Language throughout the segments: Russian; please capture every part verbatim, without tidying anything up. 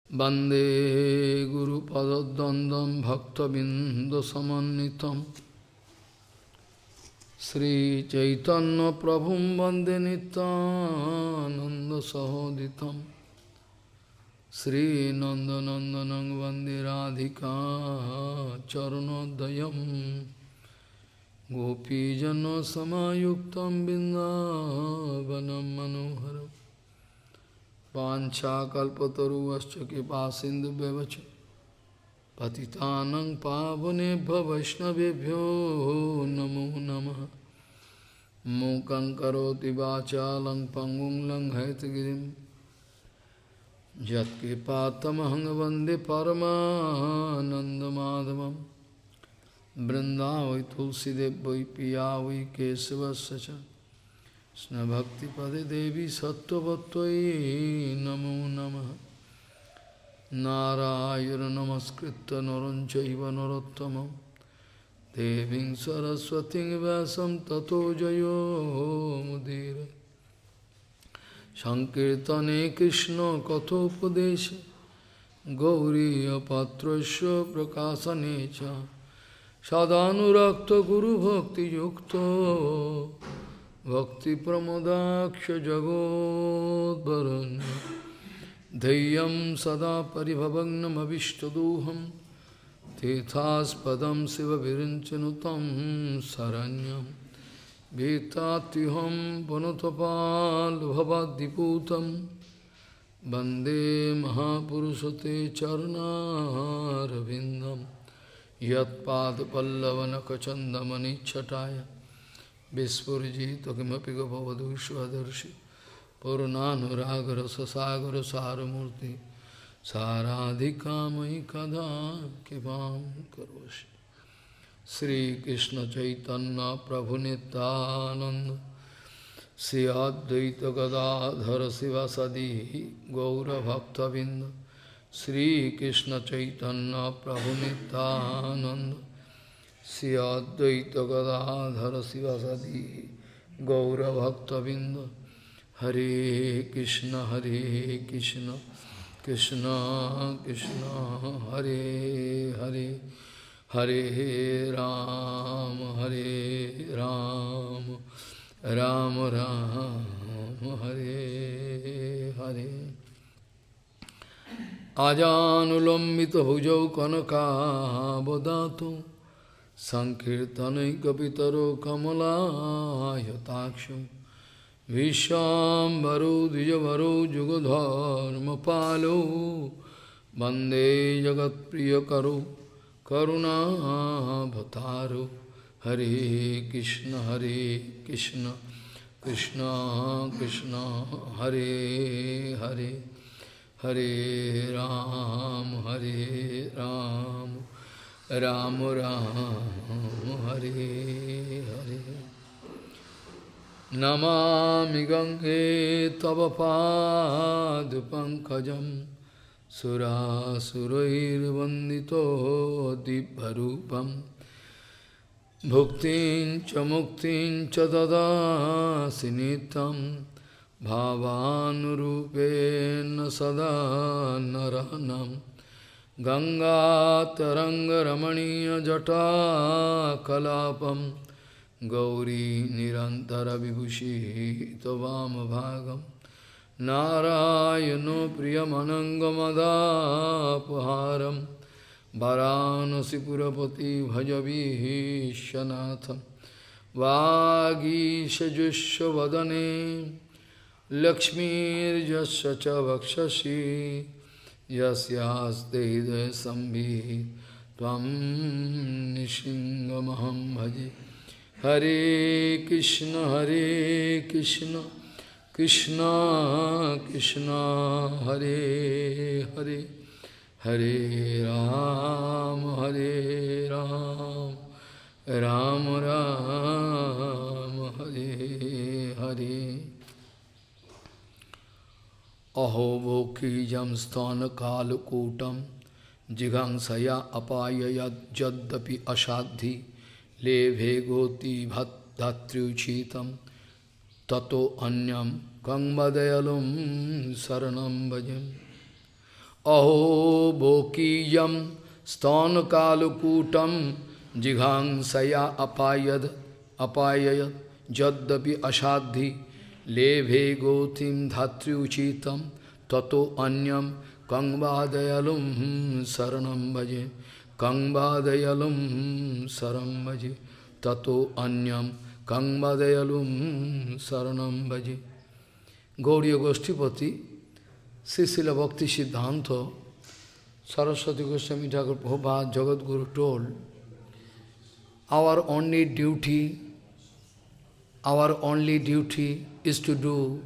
वंदे गुरुपद्वंद्वं भक्तबिंदसमन्वितं श्रीचैतन्यप्रभुं वंदे नित्यानन्दसहोदितं श्रीनन्दनन्दनं वंदे राधिका चरणोदयं गोपीजनसमायुक्तं बिन्दावनं मनोहरम् वाञ्छाकल्पतरुश्च कृपासिन्धुभ्यश्च पतितानं पावनेभ्यो वैष्णवेभ्यो नमो नमः। मूकं करोति वाचालं पंगुं लङ्घयितगिरिं यत्कृपातमहं वन्दे परमानन्दमाधवं। वृन्दावै तुलसीदेव वै पिया वै केशवस्य च कृष्ण भक्ति पदे देवी सत्ववत्त्वयि नमो नमः। नारायण नमस्कृत्य नरं चैव नरोत्तमं देवीं सरस्वतीं व्यासं ततो जयो मुदीरये। संकीर्तने कृष्ण कथोपदेशे गौरीयपात्रस्य प्रकाशने च सदानुरक्तो गुरुभक्तियुक्तो भक्ति प्रमोदाक्ष जगोद्वरुण्य धैर्यं सदा परिभवग्नमभिष्टदोहं तीर्थास्पदं शिवविरिञ्चनुतं शरण्यं भीतात्युहं पुनतपाल्भवाद्दिपूतं वन्दे महापुरुषते चरणारविन्दं यत्पादपल्लवनखचन्दमनिच्छटाय विस्फुजित किमपि गपवधूष्वदर्शि पूर्णानुरागरससागर सारमूर्ति साराधिकामयि कदा कृपां करोषि। श्रीकृष्ण चैतन्य प्रभु नित्यानंद श्री अद्वैत गदाधर शिवासादि गौरभक्तबिंद। श्रीकृष्ण चैतन्य प्रभु नित्यानंद श्री अद्वैत गदाधर शिवासादि गौरभक्तबिंद। हरे कृष्ण हरे कृष्ण कृष्ण कृष्ण हरे हरे हरे राम हरे राम राम राम हरे हरे। आजानुलंबित भुजौ कनकावदातु संकीर्तनैकपितरो कमलायताक्षो विश्वाम्बरो द्विजवरो जुगधर्मपालो वन्दे जगत्प्रियकरो करुणावतारो। हरे कृष्ण हरे कृष्ण कृष्ण कृष्ण हरे हरे हरे राम हरे राम राम राम हरे हरे। नमामि गंगे तव पादपङ्कजं सुरासुरैर्वन्दितो दिव्यरूपं भुक्तिं च मुक्तिं च ददासि नित्यं भावानुरूपेण सदा नरनं। गंगातरङ्गरमणीयजटाकलापं गौरी निरन्तरविभूषितवामभागं नारायणो प्रियमनङ्गमदापहारं वाराणसीपुरपति भजवीशनाथं। वागीशजुष्वदने लक्ष्मीर्यस्य च वक्षसि यस्यास्ते हृदयसंवित् त्वं निःसिंहमहं भजे। हरे कृष्ण हरे कृष्ण कृष्ण कृष्ण हरे हरे हरे राम हरे राम राम राम हरे हरे। अहो भोक्षीजं स्तनकालकूटं जिघांसया अपाय यद्यपि असाद्धि लेभे गोति भद्धात्र्युचितं ततो अन्यम कंबदयलुम शरणं भजे। Aho bokiyam sthana kalukutam jighangsaya apayad apayayat jaddapi asadhi lebhe gotim dhatri uchitam tato anyam kangvadayalum saranam bhaje kangvadayalum saranam bhaje tato anyam kangvadayalum saranam bhaje. Gauriya Goshtipati, Srila Bhakti Siddhanta, Saraswati Goswami Thakur Prabhupada, Jagat Guru told, our only duty, our only duty is to do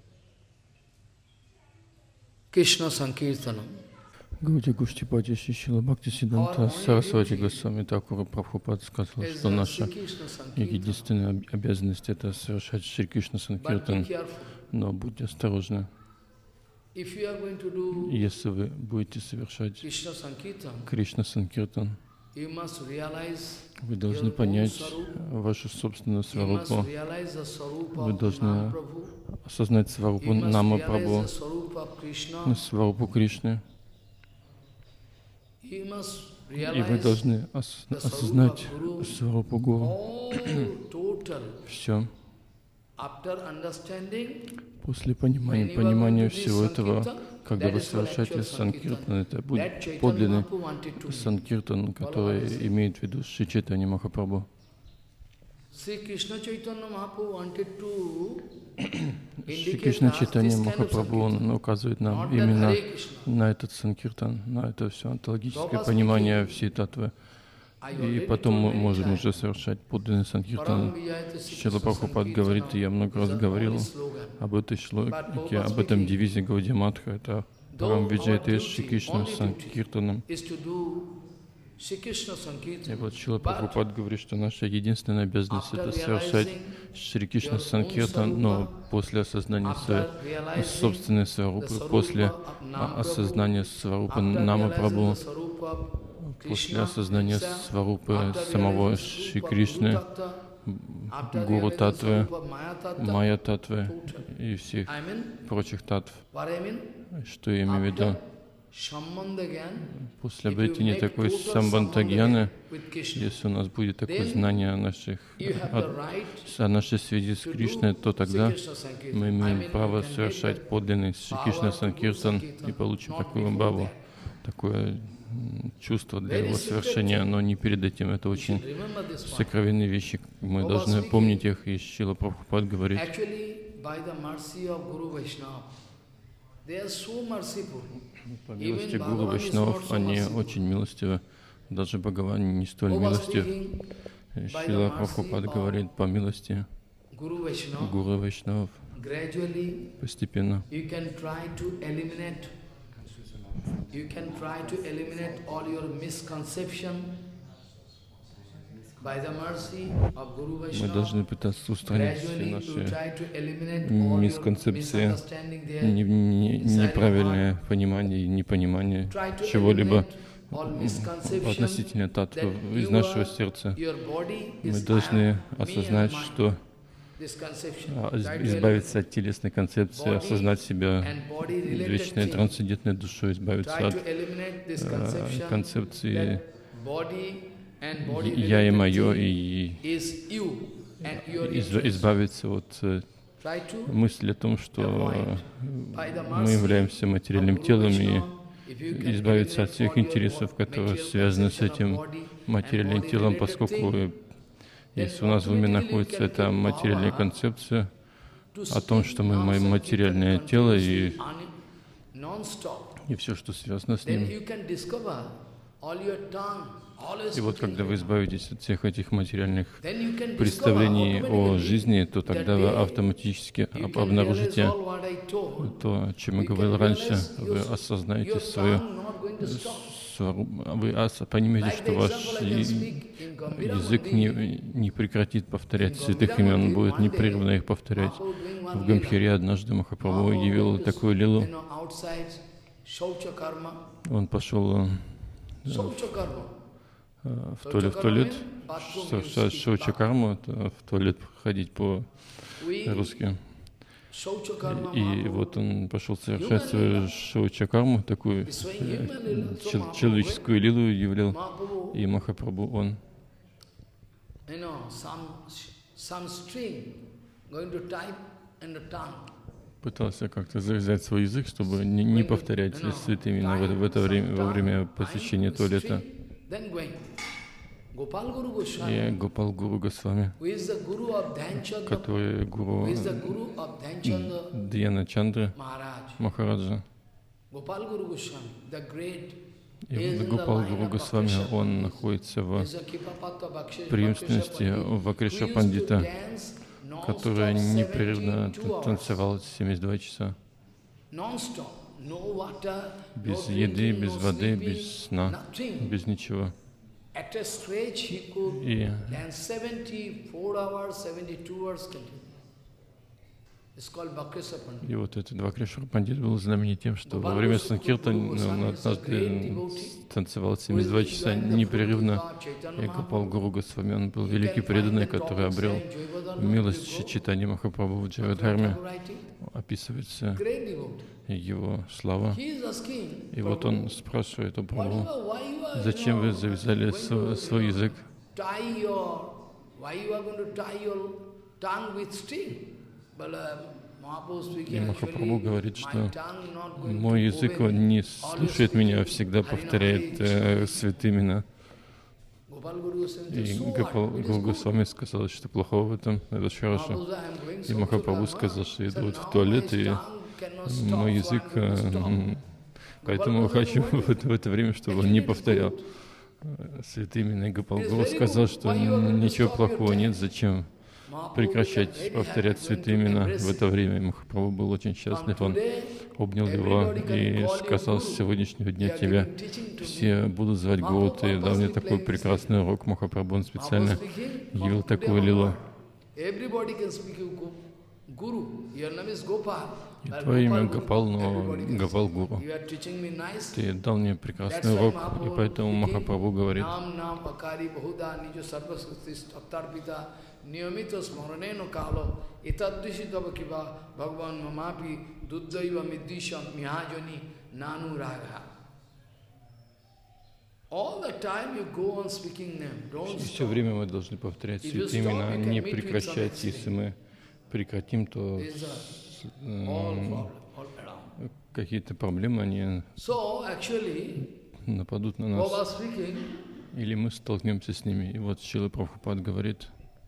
Krishna Sankirtanam. Гаудия Гуштипати Шрила Бхакти Сиддханта Сарасвати Госвами Тхакур Прабхупад сказал, что наша единственная обязанность — это совершать Шри Кришна Санкиртан. Но будьте осторожны. Если вы будете совершать Кришна Санкиртан, вы должны понять вашу собственную сварупу. Вы должны осознать сварупу Нама Прабху, сварупу Кришны. И вы должны ос осознать сварупу Гуру. Все. После понимания, понимания всего этого, когда вы совершаете Санкиртан, это будет подлинный Санкиртан, который имеет в виду Шри Чайтанья Махапрабху. Шри Кришна Чайтанья Махапрабху, он указывает нам именно на этот Санкиртан, на это все онтологическое понимание всей татвы. И потом мы можем уже совершать подлинный Санкиртан. Шрила Прабхупад говорит, и я много раз говорил об этой шлоке, об этом девизе Гаудия Матха, это Парам Виджаяте Шри Кришна Санкиртанам. И вот Шрила Прабхупад говорит, что наша единственная обязанность — это совершать Шри Кришна Санкиртан, но после осознания своей собственной сварупы, после осознания сварупы Нама Прабху, после осознания сварупы самого Шри Кришны, Гуру Татвы, Майя Татвы и всех прочих татв. Что я имею в виду? После обретения такой самбандха-гьяны, если у нас будет такое знание о, наших, о, о нашей связи с Кришной, то тогда мы имеем право совершать подлинный Шри Кришна Санкиртан и получим такую бхаву, такое чувство для его совершения, но не перед этим. Это очень сокровенные вещи. Мы должны помнить их, и Шрила Прабхупад говорит, по милости Гуру Вайшнавов они очень милостивы. Даже Бхагаван не столь милостив. Шрила Прабхупад говорит, по милости Гуру Вайшнавов постепенно мы должны пытаться устранить все наши мисконцепции, не, не, неправильное понимание и непонимание чего-либо относительно татвы из нашего сердца. Мы должны осознать, что избавиться от телесной концепции, осознать себя вечной трансцендентной душой, избавиться от э, концепции «я» и «моё», и избавиться от мысли о том, что мы являемся материальным телом, и избавиться от всех интересов, которые связаны с этим материальным телом, поскольку если у нас в уме находится эта материальная концепция о том, что мы материальное тело и, и все, что связано с ним, и вот когда вы избавитесь от всех этих материальных представлений о жизни, то тогда вы автоматически обнаружите то, о чем я говорил раньше. Вы осознаете свою, вы понимаете, что ваш язык не, не прекратит повторять святых имен, он будет непрерывно их повторять. В Гамбхире однажды Махапрабху явил такую лилу. Он пошел в туалет, в туалет, совершать шоуча-карму, в туалет ходить по-русски. И вот он пошел совершать свою шоучакарму, такую э, чел- человеческую лилу являл. И Махапрабху, он пытался как-то завязать свой язык, чтобы не, не повторять святые имена в, в это время, во время посещения туалета. И Гопал Гуру Госвами, который гуру Дьяна Чандры Махараджа. И вот Гопал Гуру Госвами, он находится в преемственности Вакриша Пандита, который непрерывно танцевал семьдесят два часа. Без еды, без воды, без сна, без ничего. И, и вот этот Вакришвара Пандит был знаменит тем, что во время Санкиртана он однажды танцевал семьдесят два часа непрерывно. И Гопал Гуру Госвами, он был великий преданный, который обрел милость Чайтаньи Махапрабху в Джайвадхарме. Описывается его слава. И вот он спрашивает у Прабху: зачем вы завязали свой, свой язык? И Махапрабху говорит, что мой язык, он не слушает меня, а всегда повторяет э, святые имена. И Гопал Гуру Госвами сказал, что плохого в этом, это очень хорошо. И Махапрабху сказал, что идут в туалет, и мой язык, э, поэтому хочу в это, в это время, чтобы он не повторял святые имена. И Гопал Гуру сказал, что ничего плохого нет, зачем прекращать повторять святые имена в это время. И Махапрабху был очень счастлив, он обнял его и сказал: с сегодняшнего дня тебя все будут звать Гуру, ты дал мне такой прекрасный урок. Махапрабху, он специально явил такую лилу. И твое имя Гопал, но Гопал Гуру. Ты дал мне прекрасный урок, и поэтому Махапрабху говорит: Niyamita smaraneno kalo etadrishitava kiva bhagavan mamapi duddhaiva middisham mihajani nanu raga. All the time you go on speaking them, don't stop. Все время мы должны повторять святые имена, не прекращать. Если мы прекратим, то какие-то проблемы, они нападут на нас, или мы столкнемся с ними. И вот Шрила Прабхупад говорит: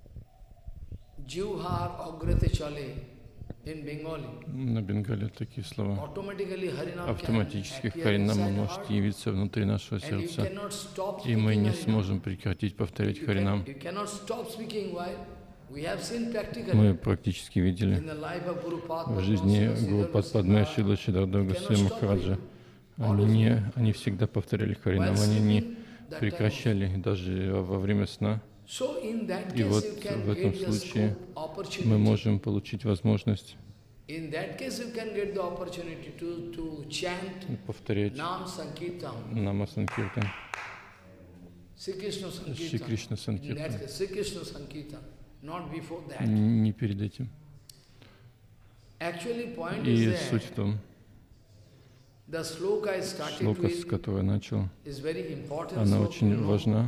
на Бенгале такие слова. Автоматически Харинам может явиться внутри нашего сердца, и мы не сможем прекратить повторять Харинам. Мы практически видели в жизни Гурупад Падме, Шрила Сиддхартха Госвами Махараджа. Они, не, они всегда повторяли Харинам, они не прекращали даже во время сна. И вот в этом случае мы можем получить возможность повторять Нама Санкиртан, Шри Кришна Санкиртан, не перед этим. И суть в том, шлока, с которой я начал, она очень важна.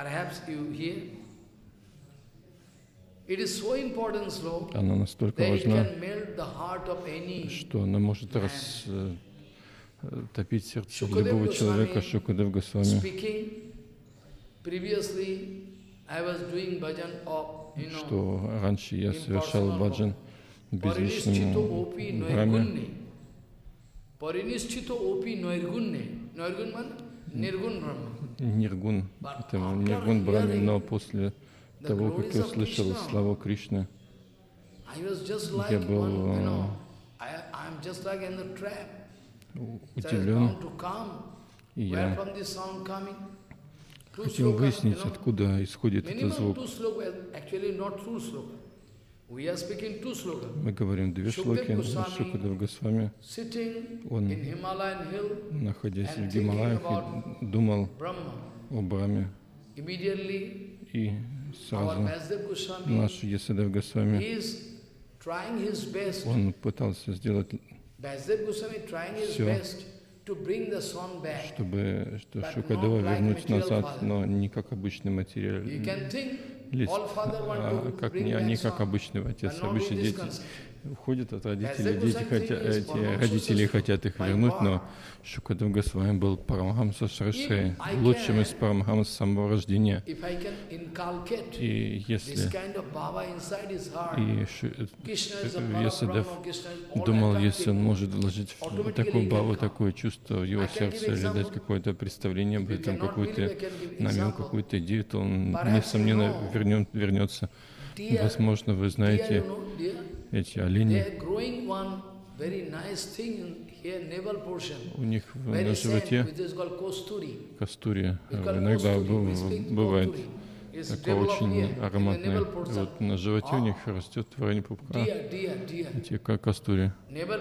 Она настолько важна, что она может растопить сердце любого человека. Шукадев Госвами, что раньше я совершал баджан в безличном храме. Ниргун, это Ниргун Брахме, но после того, как я услышал славу Кришны, я был удивлен, и я хотел выяснить, откуда исходит этот звук. Мы говорим две шлоки. Шукадев Госвами, он, находясь в Гималаях, думал о Брахме, и сразу наш Ясадев Госвами Он пытался сделать все, чтобы что Шукадева вернуть назад, но не как обычный материалист, а как, не, не как обычный отец. Обычные дети уходят от родителей, дети хотят, эти родители хотят их вернуть, но Шукадев Госвами был Парамахамса Шрашри, лучшим из Парамахамс с самого рождения. И если и Вьясадев думал, если он может вложить в такую баву, такое чувство в его сердце, или дать какое-то представление об этом, какой-то намек, какую-то идею, то он, несомненно, вернет, вернется. Возможно, вы знаете эти олени. У них на животе кастури иногда бывает такое очень ароматное. Вот на животе у них растет творение пупка, эти кастури.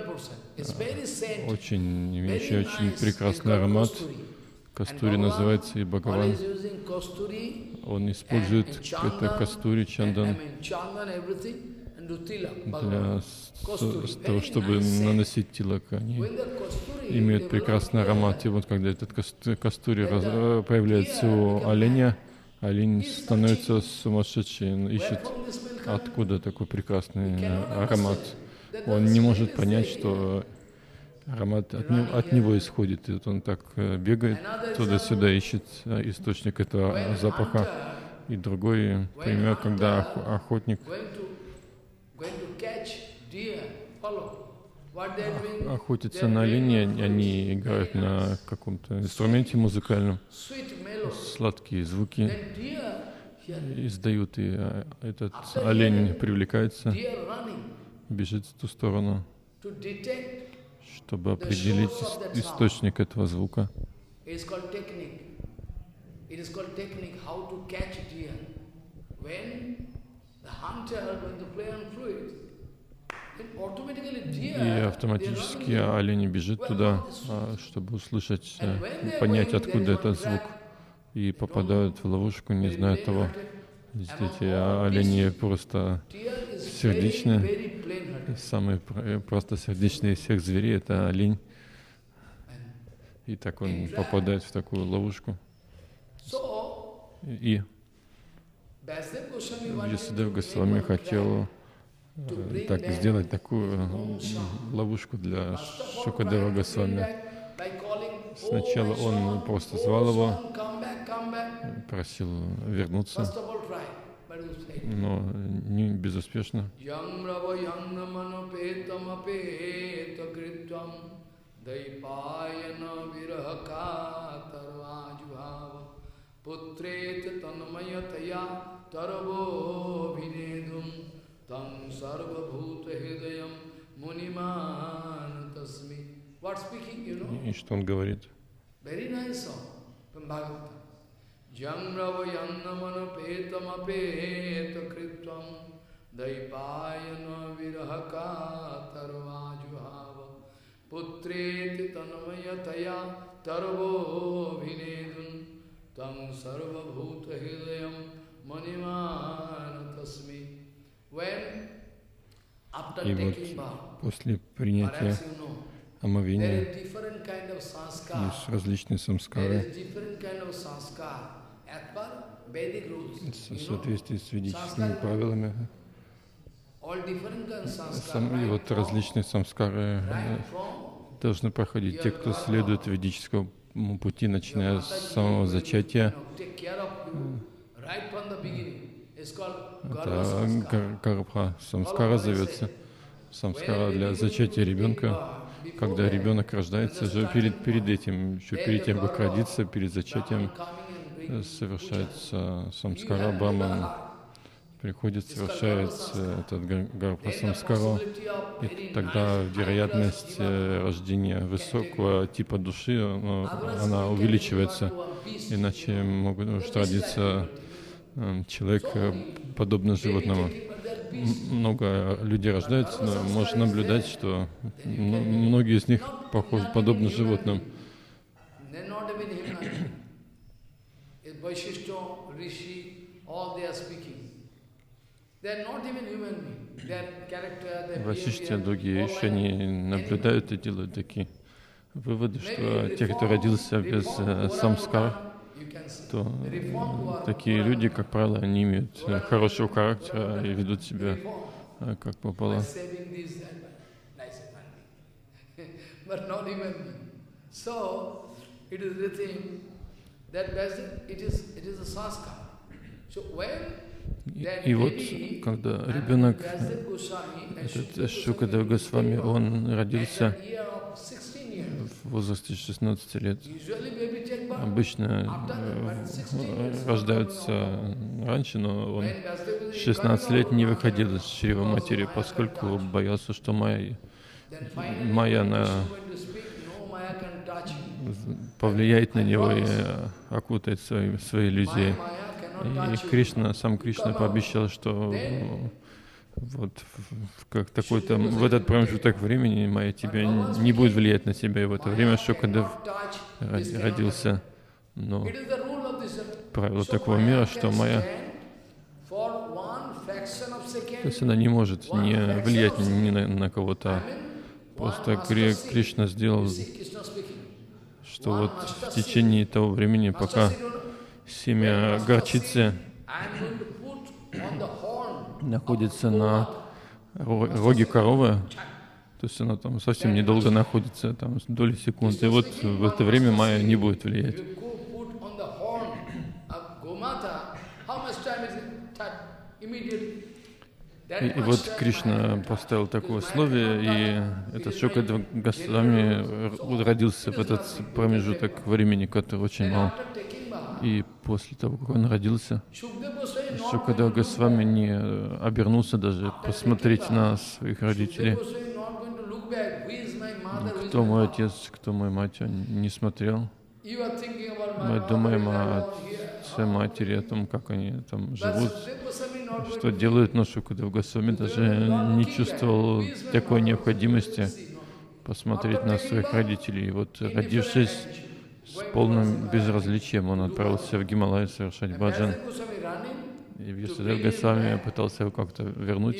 Очень, имеющий очень прекрасный аромат. Кастури называется и Бхагаван. Он использует это кастури, чандан для того, чтобы наносить тилак. Они имеют прекрасный аромат. И вот когда этот кастури появляется у оленя, олень становится сумасшедшим, ищет, откуда такой прекрасный аромат. Он не может понять, что аромат от него, от него исходит. И вот он так бегает туда-сюда, ищет источник этого запаха. И другой пример, когда охотник охотятся на оленей, они играют на каком-то инструменте музыкальном, сладкие звуки издают, и этот олень привлекается, бежит в ту сторону, чтобы определить источник этого звука. И автоматически олень бежит туда, чтобы услышать, понять, откуда этот звук, и попадают в ловушку, не зная того. Эти олени просто сердечные, самые просто сердечные из всех зверей — это олень. И так он попадает в такую ловушку. И Вьясадев Госвами хотел так сделать такую ловушку для Шукадева Госвами. Сначала он просто звал его, просил вернуться, но не безуспешно. Tam sarva bhuta hridayam munimana tasmi. What speaking, you know? И что он говорит? Very nice song from Bhagavatam. Jam rava yannamana petam apeta kritvam daipayana virahaka tarvajuhava putreti tanmayataya tarvo vinedun tam sarva bhuta hridayam munimana tasmi. И вот после принятия омовения есть различные самскары в соответствии с ведическими правилами. И вот различные самскары должны проходить те, кто следует ведическому пути, начиная с самого зачатия. Это гарбха самскара зовется. Самскара для зачатия ребенка. Когда ребенок рождается, же перед, перед этим, еще перед тем, как родиться, перед зачатием совершается самскара Брахман. Приходит, совершается этот гарбха самскара. И тогда вероятность рождения высокого типа души, она увеличивается. Иначе может родиться человек подобно животному. Много людей рождаются, но можно наблюдать, что многие из них похожи, подобны животным. Васишти и другие еще не наблюдают и делают такие выводы, что те, кто родился без э, самскар, то э, такие люди, как правило, не имеют э, хорошего характера и ведут себя э, как попало. И, и вот, когда ребенок, этот Шукадев Госвами, он родился в возрасте шестнадцати лет. Обычно э, рождаются раньше, но он в шестнадцать лет не выходил из чрева матери, поскольку боялся, что Майя, Майя на, повлияет на него и окутает свои, свои иллюзии. И Кришна, сам Кришна пообещал, что вот в, как такой-то, в этот промежуток времени Майя тебя не будет влиять на тебя. И в это время Шукадев родился. Но правило такого мира, что Майя, то есть она не может не влиять ни на, на кого-то. Просто Кри, Кришна сделал, что вот в течение того времени, пока семя горчицы находится на роге коровы, то есть она там совсем недолго находится, там доли секунд, и вот в это время Майя не будет влиять. И, и вот Кришна поставил такое условие, и этот Шукадев Госвами родился в этот промежуток времени, который очень мал. И после того, как он родился, Шукадев Госвами не обернулся даже посмотреть на своих родителей. Кто мой отец, кто моя мать, он не смотрел. Мы думаем о отце, матери, о том, как они там живут, что делают, но Шукадев Госвами даже не чувствовал такой необходимости посмотреть на своих родителей. И вот, родившись с полным безразличием, он отправился в Гималай совершать баджан. И Вьясадев Госвами пытался его как-то вернуть.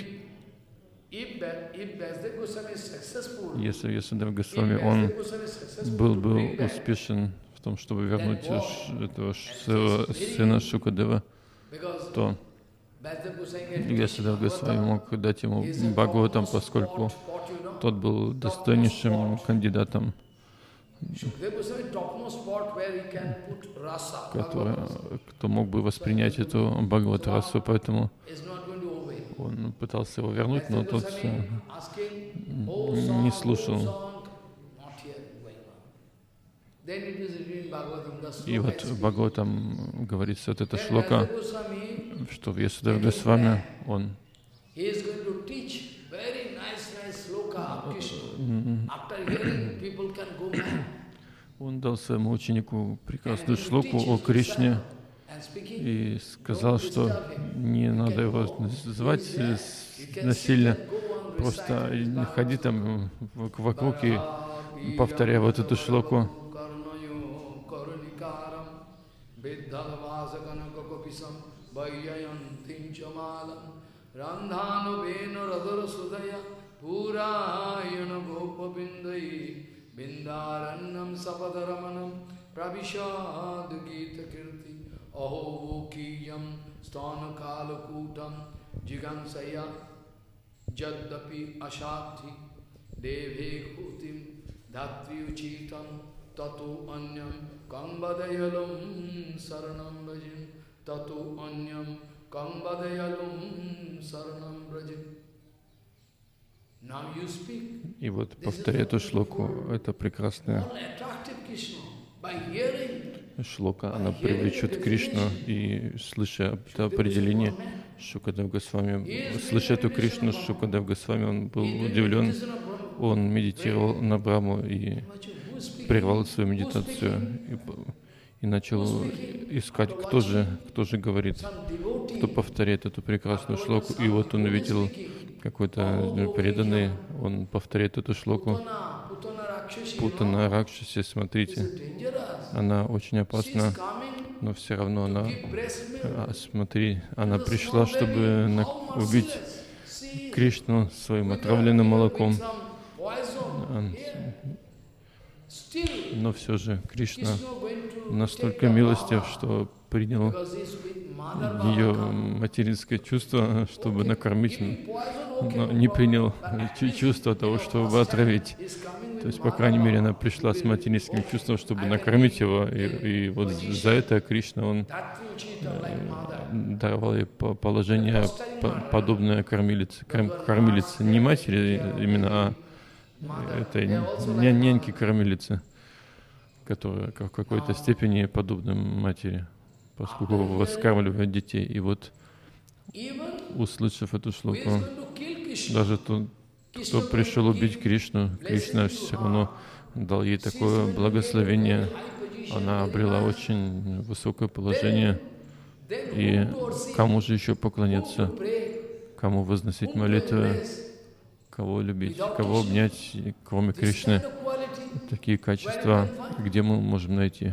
Если Вьясадев Госвами, он был бы успешен в том, чтобы вернуть этого сына Шукадева, то Вьясадев Госвами мог дать ему Бхагаватам, поскольку тот был достойнейшим кандидатом, который, кто мог бы воспринять эту Бхагават-расу, поэтому он пытался его вернуть, но тот не слушал. И вот в Бхагаватам говорится вот эта шлока, что Вьясадев Госвами, он он дал своему ученику прекрасную шлоку о Кришне и сказал, что не надо его звать насильно, просто ходи там вокруг и повторяй вот эту шлоку. Bindaranam Sapadaramanam Pravishad Gita Kirti Aho Vokiyam Stana Kalakutam Jigansaya Jadapi Ashati Deve Hutim Dhatvi Uchitam Tatu Anyam Kambadayalum Saranam Brajim Tatu Anyam Kambadayalum Saranam Brajim. И вот повторяя эту шлоку, это прекрасная шлока, она привлечет Кришну, и слыша это определение, Шукадев Госвами, слыша эту Кришну, Шукадев Госвами, он был удивлен, он медитировал на Брахму и прервал свою медитацию и, и начал искать, кто же, кто же говорит, кто повторяет эту прекрасную шлоку, и вот он увидел какой-то преданный, он повторяет эту шлоку. Путана Ракшаси, смотрите, она очень опасна, но все равно она, а, смотри, она пришла, чтобы на, убить Кришну своим отравленным молоком. Но все же Кришна настолько милостив, что принял ее материнское чувство, чтобы накормить, но не принял чувство того, чтобы отравить. То есть, по крайней мере, она пришла с материнским чувством, чтобы накормить его, и, и вот за это Кришна, он даровал ей положение подобное кормилице, кормилице, не матери именно, а этой няньки-кормилице, которая в какой-то степени подобна матери, поскольку воскармливает детей. И вот, услышав эту шлоку, даже тот, кто пришел убить Кришну, Кришна все равно дал ей такое благословение. Она обрела очень высокое положение. И кому же еще поклоняться? Кому возносить молитвы? Кого любить? Кого обнять, кроме Кришны? Такие качества, где мы можем найти?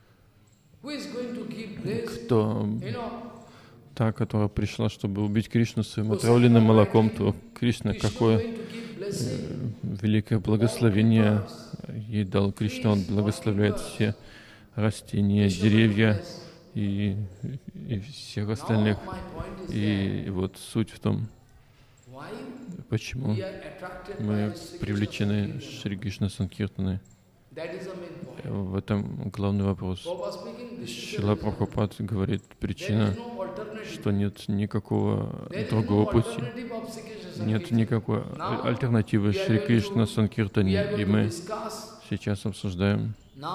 Кто та, которая пришла, чтобы убить Кришну своим отравленным молоком, то Кришна какое великое благословение ей дал. Кришна, он благословляет все растения, деревья и, и всех остальных. И вот суть в том, почему мы привлечены Шри Кришна Санкиртаны. В этом главный вопрос. Шрила Прабхупад говорит, причина, что нет никакого другого пути, нет никакой альтернативы Шри Кришна Санкиртане. И мы сейчас обсуждаем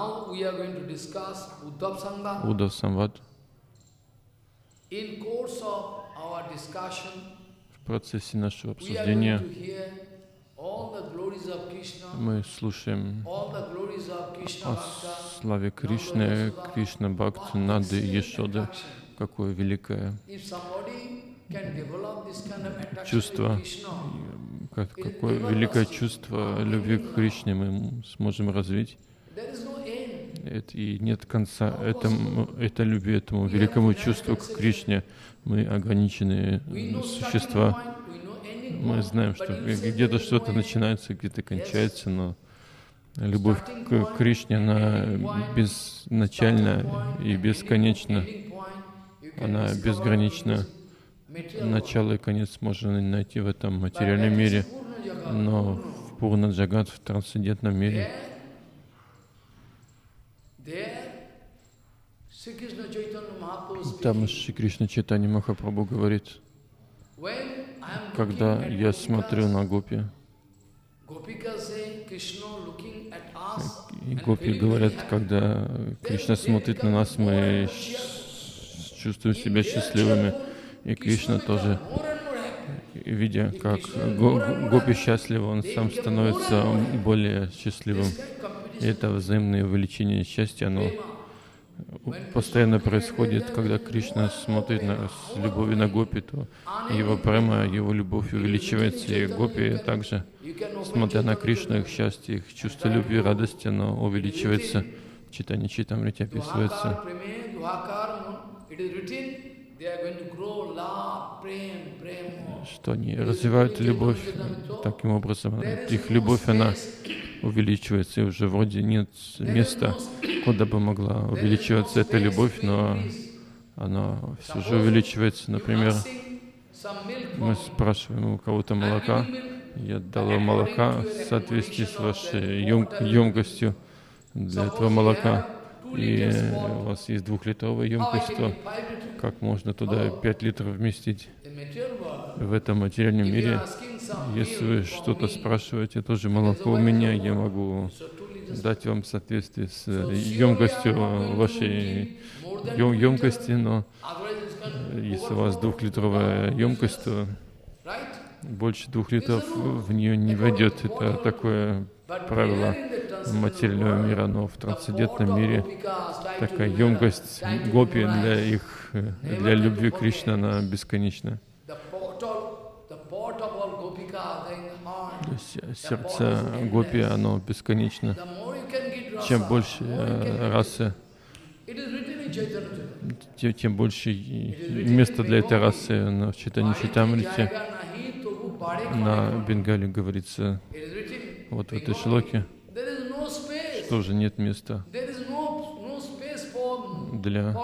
Уддав Самвад. В процессе нашего обсуждения мы слушаем о славе Кришны, Кришна Бхакти, Нады и Ешоды, какое великое чувство, какое великое чувство любви к Кришне мы сможем развить. И нет конца этому, этой любви, этому великому чувству к Кришне. Мы ограниченные существа. Мы знаем, что где-то что-то начинается, где-то кончается, но любовь к Кришне, она безначальна и бесконечна. Она безгранична. Начало и конец можно найти в этом материальном мире, но в Пурна Джагат, в трансцендентном мире, там Шри Кришна Чайтанья Махапрабху говорит, когда я смотрю на гопи, и гопи говорят, когда Кришна смотрит на нас, мы чувствуем себя счастливыми. И Кришна тоже, видя, как гопи счастлива, он сам становится более счастливым. И это взаимное увеличение счастья, оно постоянно происходит, когда Кришна смотрит на, с любовью на гопи, то его према, его любовь увеличивается, и гопи также, смотря на Кришну, их счастье, их чувство любви, радости, оно увеличивается. Читание Чайтамрите описывается, что они развивают любовь таким образом. Их любовь, она увеличивается, и уже вроде нет места, куда бы могла увеличиваться эта любовь, но она все же увеличивается. Например, мы спрашиваем у кого-то молока, я дал вам молока в соответствии с вашей емкостью для этого молока, и у вас есть двухлитровая емкость, то как можно туда пять литров вместить? В этом материальном мире, если вы что-то спрашиваете, тоже молоко у меня, я могу дать вам в соответствии с емкостью вашей емкости, но если у вас двухлитровая емкость, то больше двух литров в нее не войдет. Это такое правило материального мира, но в трансцендентном мире такая емкость гопи для их, для любви Кришны, она бесконечна. Сердце гопи, оно бесконечно. Чем больше расы, тем, тем больше места для этой расы. Но в Чайтанья Чайтамрите на Бенгале говорится вот в этой шлоке, что уже нет места для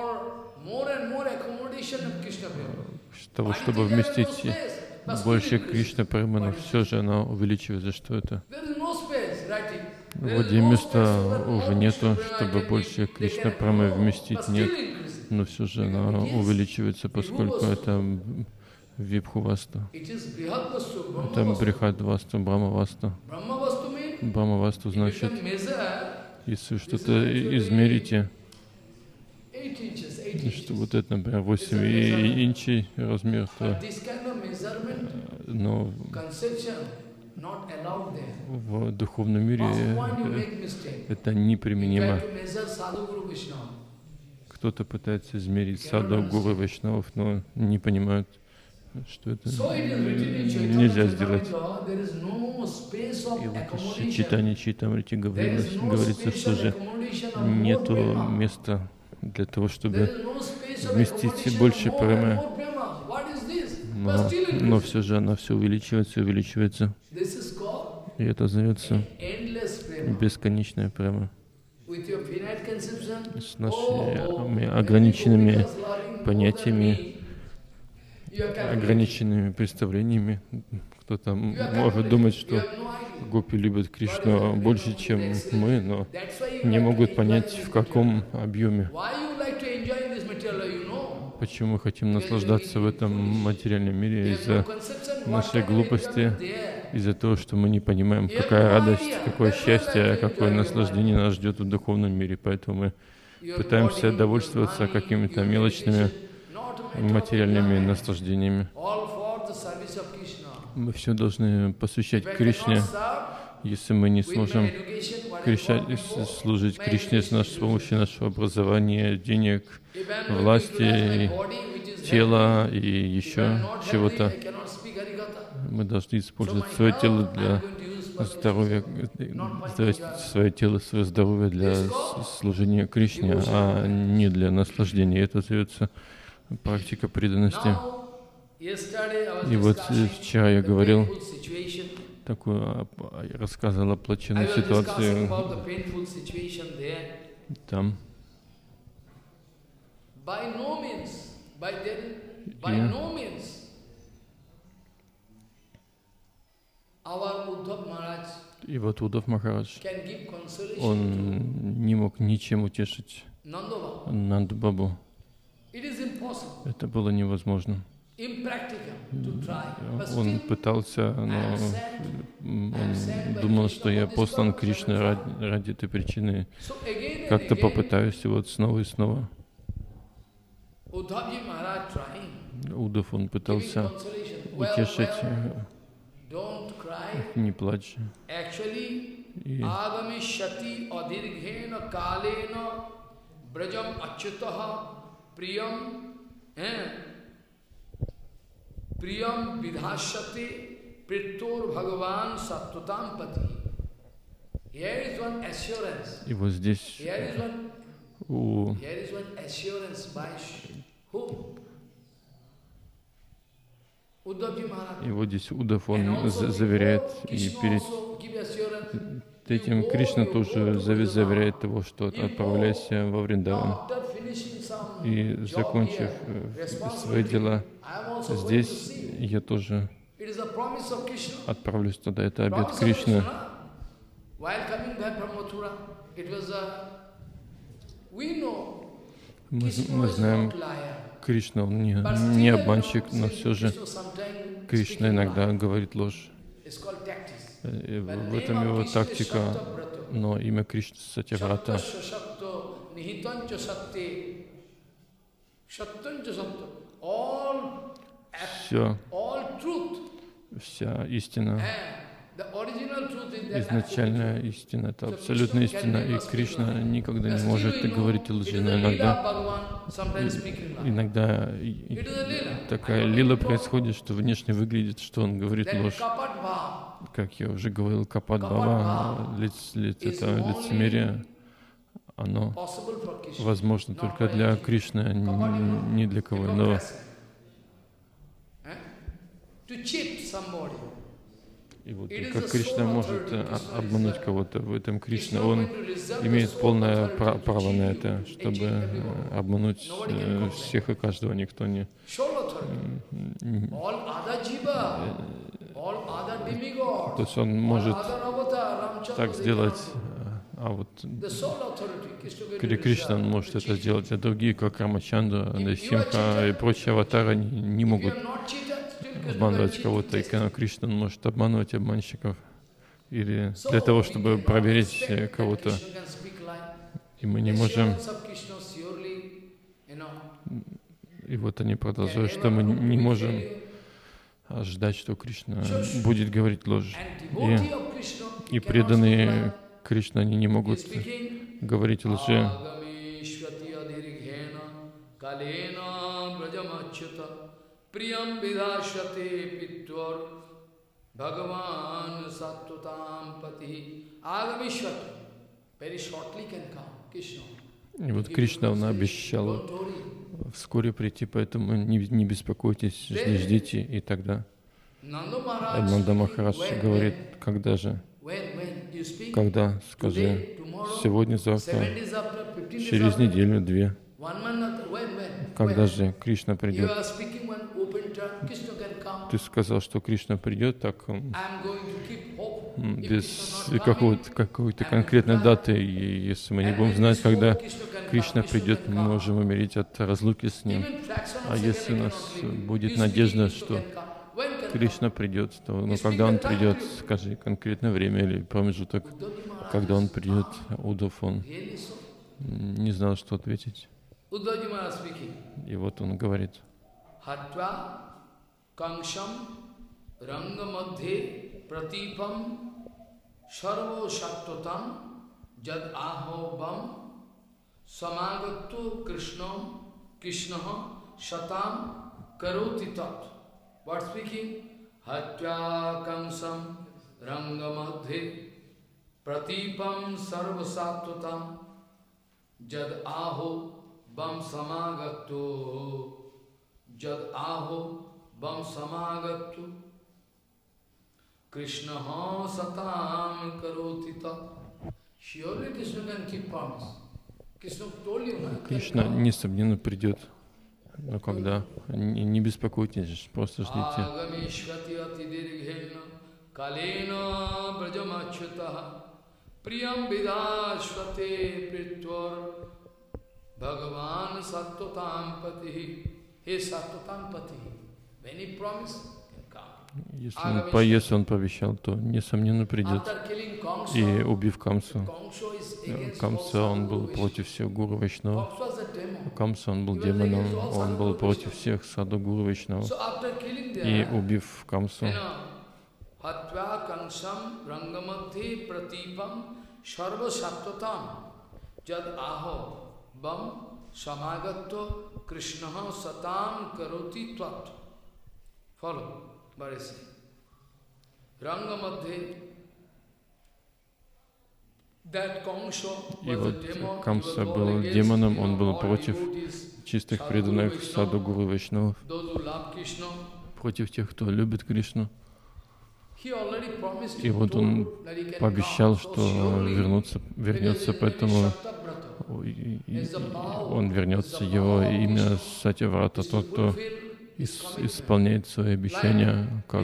того, чтобы вместить больше Кришна Премы, но все же она увеличивается. Что это? Вот где места уже нету, чтобы больше Кришна Премы вместить, нет, но все же она увеличивается, поскольку это Вибху-васту. Это Брихад-васту, Брахма-васту. Брахма-васту значит, если что-то измерите, что вот это, например, восемь инчей размер, то, но в духовном мире это неприменимо. Кто-то пытается измерить саду гуру вайшнавов, но не понимают, что это нельзя сделать. И вот в Чайтанья Чайтамрите говорится, что же нету места для того, чтобы вместить больше премы, но, но все же она все увеличивается, увеличивается. И это зовется бесконечная према. С нашими ограниченными понятиями, ограниченными представлениями. Кто-то может думать, что гопи любят Кришну больше, чем мы, но не могут понять, в каком объеме. Почему мы хотим наслаждаться в этом материальном мире из-за нашей глупости, из-за того, что мы не понимаем, какая радость, какое счастье, какое наслаждение нас ждет в духовном мире. Поэтому мы пытаемся довольствоваться какими-то мелочными материальными наслаждениями. Мы все должны посвящать Кришне. Если мы не сможем кричать, служить Кришне с, наш, с помощью нашего образования, денег, власти, тела и еще чего-то, мы должны использовать свое тело для здоровья, свое тело, свое здоровье для служения Кришне, а не для наслаждения. Это зовется практика преданности. И вот вчера я говорил, такую, рассказывал о плачевной ситуации там. И, и вот Уддав Махарадж, он не мог ничем утешить Нанду Бабу. Это было невозможно. Он пытался, но он думал, что я послан Кришной ради, ради этой причины. Как-то попытаюсь, и вот снова и снова. Уддав, он пытался утешить, не плачь. И Priyam vidhashate prittor bhagavan sattvatam pati. Here is one assurance. И вот здесь Here is one, у here is one assurance by whom? Uddhavji Maharaj. И вот здесь Уддав, он заверяет, и перед этим Кришна тоже заверяет того, что отправляйся во Вриндаван. И закончив свои дела здесь, я тоже отправлюсь туда. Это обет Кришны. Мы, мы знаем, Кришна, он не, не обманщик, но все же Кришна иногда говорит ложь. И в этом его тактика, но имя Кришны Сатьяврата. Все, вся истина, изначальная истина, это абсолютная истина, и Кришна никогда не может говорить лжи, но иногда, иногда такая лила происходит, что внешне выглядит, что он говорит ложь. Как я уже говорил, капат-бхава, лиц, лиц, это лицемерие, оно возможно только для Кришны, а не для кого иного. И вот как Кришна может обмануть кого-то, в этом Кришна, он имеет полное право на это, чтобы обмануть всех и каждого, никто не... То есть он может так сделать, а вот Кришна он может это сделать, а другие, как Рамачандра, Симха и прочие аватары, не могут обманывать кого-то, и Кришна он может обманывать обманщиков, или для того, чтобы проверить кого-то, и мы не можем. И вот они продолжают, что мы не можем ждать, что Кришна будет говорить ложь. И, и преданные Кришна, они не могут говорить лжи. Priyam vidashate pitvar Bhagavan Sattvatam Pati Agamishvat. Very shortly can come, Krishna. И вот Кришна, он обещал вскоре прийти, поэтому не, не беспокойтесь, не ждите. И тогда Нанда Махарадж говорит, когда же? Когда? Скажи, сегодня, завтра, через неделю, две. Когда же Кришна придет? Ты сказал, что Кришна придет, так без какой-то, какой-то конкретной даты. И если мы не будем знать, когда Кришна придет, мы можем умереть от разлуки с Ним. А если у нас будет надежда, что Кришна придет, то ну, когда Он придет, скажи конкретное время или промежуток, когда Он придет. Удов, он не знал, что ответить. И вот он говорит. Камшам рангаmadhe pratipam sarvo sattvatam jad ahobam samagattu krishnam krishnah shatam karoti tat. What speaking? Hatya kamsam rangamadhe pratipam sarvo sattvatam jad ahobam samagattu jad ahobam Bam samagattu Krishna ha satam karoti tat. Surely Krishna can keep promise. Krishna told you, no? Кришна, несомненно, придет. Но когда? Не, не беспокойтесь, просто ждите. Аgamishvati atidirghena kalena brajamachyutaha priyam vidashvate pritvar Bhagavan sattvatam patihi. He sattvatam patihi. Если он, если он пообещал, то, несомненно, придет. И убив Камсу, Камса, он был против всех гуру Вайшнавов. Камса, он был демоном, он был против всех саду гуру Вайшнавов. И убив Камсу, Krishna satam karoti tvat. Follow, what is it? Rangamadhe, that Kamsa was a demon. Камса был демоном, он был против чистых преданных саду гуру Вайшнавов, против тех, кто любит Кришну. И вот он пообещал, что вернется, вернется, поэтому он вернется, его имя Сатьяврата, тот, кто исполняет свои обещания, как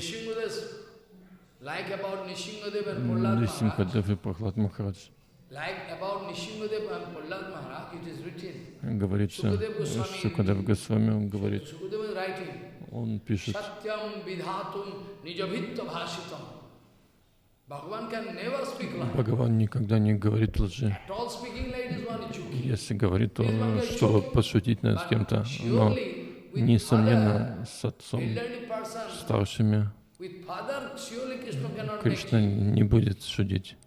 Нрисимхадев и Прахлад Махарадж. Говорится, Шукадев Госвами, он говорит, он пишет, Бхагаван никогда не говорит лжи. Если говорит, то чтобы пошутить над кем-то, но несомненно с отцом, старшими, Кришна не будет шутить.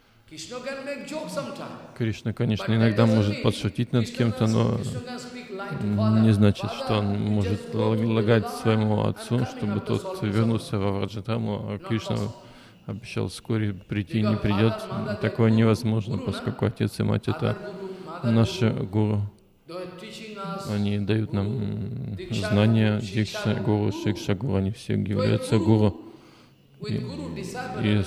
Кришна, конечно, иногда может подшутить над кем-то, но не значит, что он может лгать своему отцу, чтобы тот вернулся во Враджадхаму, а Кришна обещал вскоре прийти и не придет. Такое невозможно, поскольку отец и мать — это наши гуру. Они дают нам знания, дикша, гуру, шикша, гуру, они все являются гуру. И, и,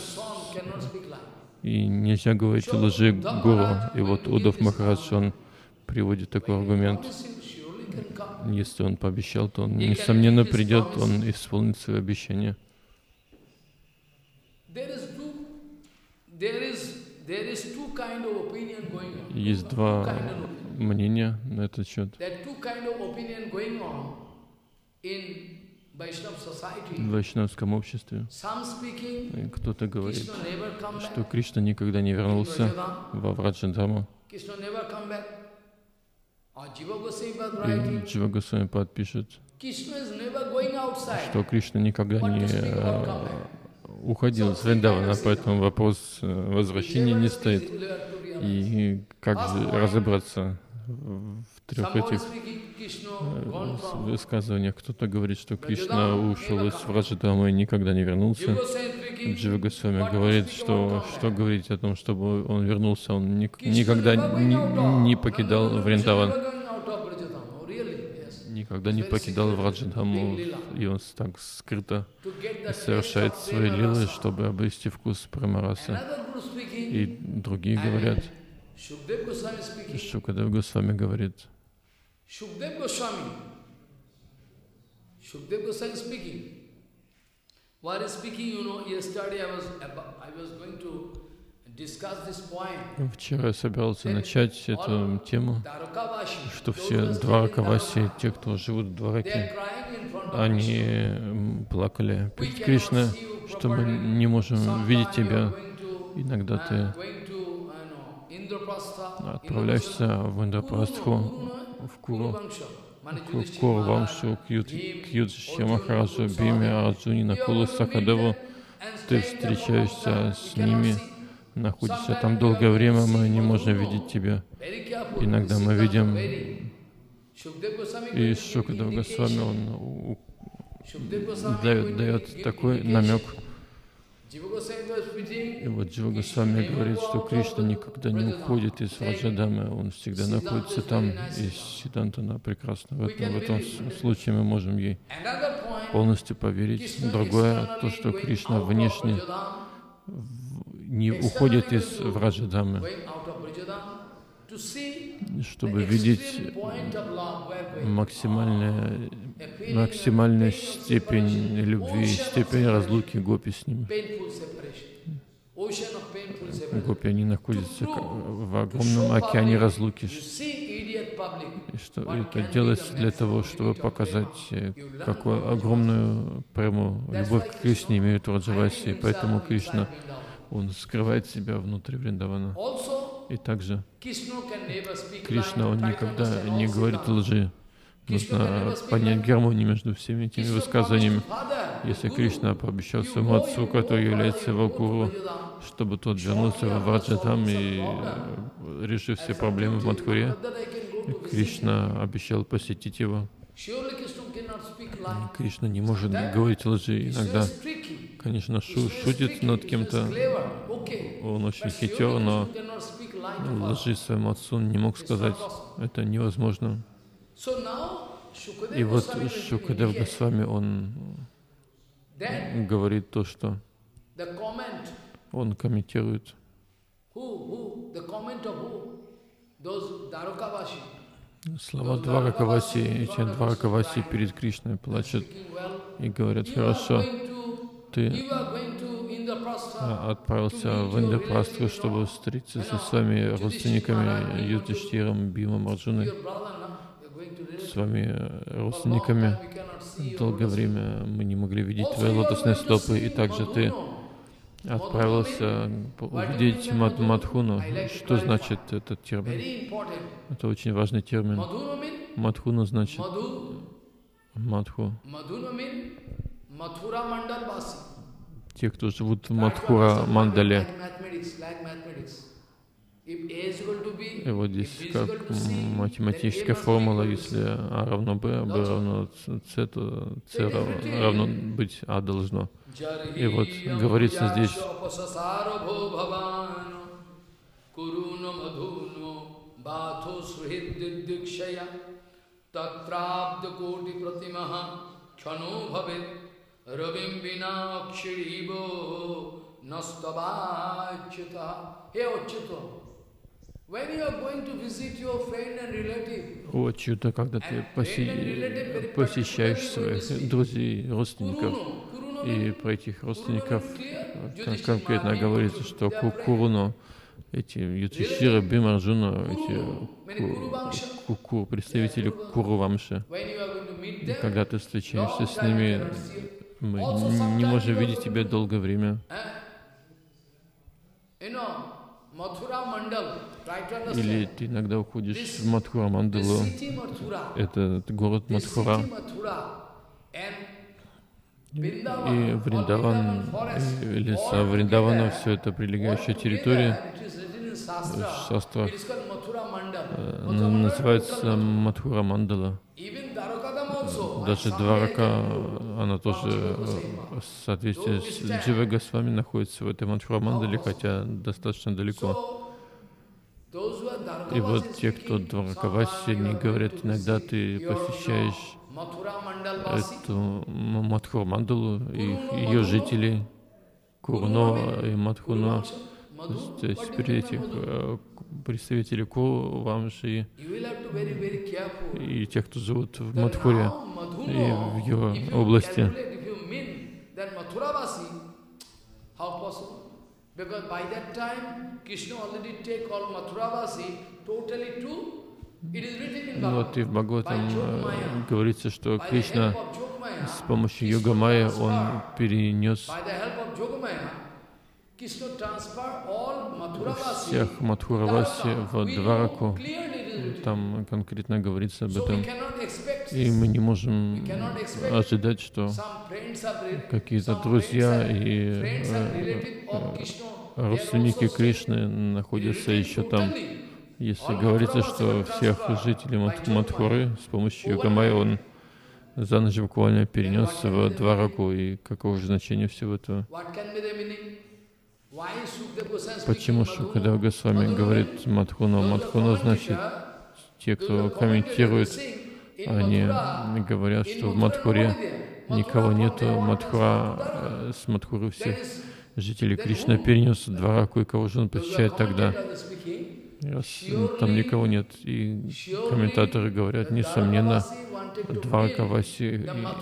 и нельзя говорить лжи гуру. И вот Удав Махарадж, он приводит такой аргумент. Если он пообещал, то он, несомненно, придет, он исполнит свое обещание. Есть два мнения на этот счет. В вайшнавском обществе кто-то говорит, что Кришна никогда не вернулся во Враджадхаму. И Джива Госвами Пад пишет, что Кришна никогда не э, уходил из Вриндавана, поэтому вопрос возвращения не стоит. И как же разобраться в трех этих высказываниях? Кто-то говорит, что Кришна ушел из Враджадхамы и никогда не вернулся. Джива Госвами говорит, что что говорить о том, чтобы он вернулся, он ни, никогда не, не покидал Вриндаван, никогда не покидал Враджадхаму, и он так скрыто совершает свои лилы, чтобы обрести вкус Прамараса. И другие говорят, Шукадев Госвами говорит, Shukdev Goswami, Shukdev Goswami speaking. While speaking, you know, yesterday I was I was going to discuss this point. Вчера я собирался начать эту тему, что все Дваракаваси, те, кто живут в Двараке, они плакали перед Кришной, что мы не можем видеть тебя. Иногда ты отправляешься в Индрапрастху, в Куру, к Курвамшу, к Юдхиште Махараджу, Биме, Арджуне, Накулу, Сахадеву. Ты встречаешься с ними, находишься там долгое время, мы не можем видеть тебя. Иногда мы видим, и Шукадев Госвами, он дает, дает такой намек. И вот Джива Госвами говорит, что Кришна никогда не уходит из Враджадхамы, он всегда находится там, и Сиддхантана прекрасно. В этом, в этом случае мы можем ей полностью поверить. Другое, то, что Кришна внешне не уходит из Враджадхамы, чтобы видеть максимальную, максимальную степень любви, степень разлуки гопи с ним. Гопи, они находятся в огромном океане разлуки. И что это делается для того, чтобы показать, какую огромную прему любовь к Кришне имеют Враджаваси. Поэтому Кришна, он скрывает себя внутри Вриндавана. И также Кришна, он никогда не говорит лжи. Нужно понять гармонию между всеми этими высказываниями. Если Кришна пообещал своему отцу, который является его гуру, чтобы тот вернулся в Враджадхам и решил все проблемы в Мадхуре, Кришна обещал посетить его. Кришна не может говорить лжи. Иногда, конечно, шу шутит над кем-то. Он очень хитер, но лжи своему отцу не мог сказать. Это невозможно. И вот Шукадев Госвами, он говорит то, что он комментирует. Слова Дваракаваси, эти Дваракаваси перед Кришной плачут и говорят: хорошо, ты отправился в Индрапрастху, чтобы встретиться со своими родственниками Юдхиштиром, Бимом, Арджуной, с вами родственниками. Долгое время мы не могли видеть твои лотосные стопы, и также ты отправился увидеть Мад Мадхуну. Что значит этот термин? Это очень важный термин. Мадхуна значит Мадху. Те, кто живут в Мадхура Мандале. И вот здесь как математическая формула: если А равно Б, Б равно С, то С равно быть А должно. И вот говорится здесь: Ravim vina akshiribo nastabachyata. Hey Achyuta, when you are going to visit your friend and relative, О Achyuta, когда ты поси... посещаешь своих друзей, родственников, и про этих родственников конкретно говорится, что Куруну, эти Юдхиштира, Бхима, Арджуна, эти ку, ку, представители Куру-вамши, и когда ты встречаешься с ними, мы не можем видеть тебя долгое время. Или ты иногда уходишь в Мадхура Мандалу, это город Мадхура, и Вриндаван, и леса Вриндавана, все это прилегающая территория, в шастрах называется Мадхура Мандала. Даже Дварака, она тоже в соответствии с Джива Госвами находится в этой Мадхура Мандале, хотя достаточно далеко. И вот те, кто Дваракаваси, они говорят, иногда ты посещаешь эту Мадхура Мандалу и ее жителей, Курно и Мадхуно, то есть этих представителей Куру-вамши и тех, кто живут в Мадхуре и в ее области. Вот и в Бхагаватам говорится, что Кришна с помощью Йога-майя он перенес всех Мадхураваси в Двараку. Там конкретно говорится об этом. И мы не можем ожидать, что какие-то друзья и родственники Кришны находятся еще там. Если говорится, что всех жителей Мадхуры с помощью Йога-майя он за ночь буквально перенес в Двараку, и какого же значения всего этого? Почему Шукадева Госвами говорит Мадхуна? Мадхуна значит те, кто комментирует, они говорят, что в Мадхуре никого нету. Мадхура, с Мадхуры всех жителей Кришна перенес в Двараку, и кого же он посещает тогда? Раз там никого нет. И комментаторы говорят, несомненно, Дваракаваси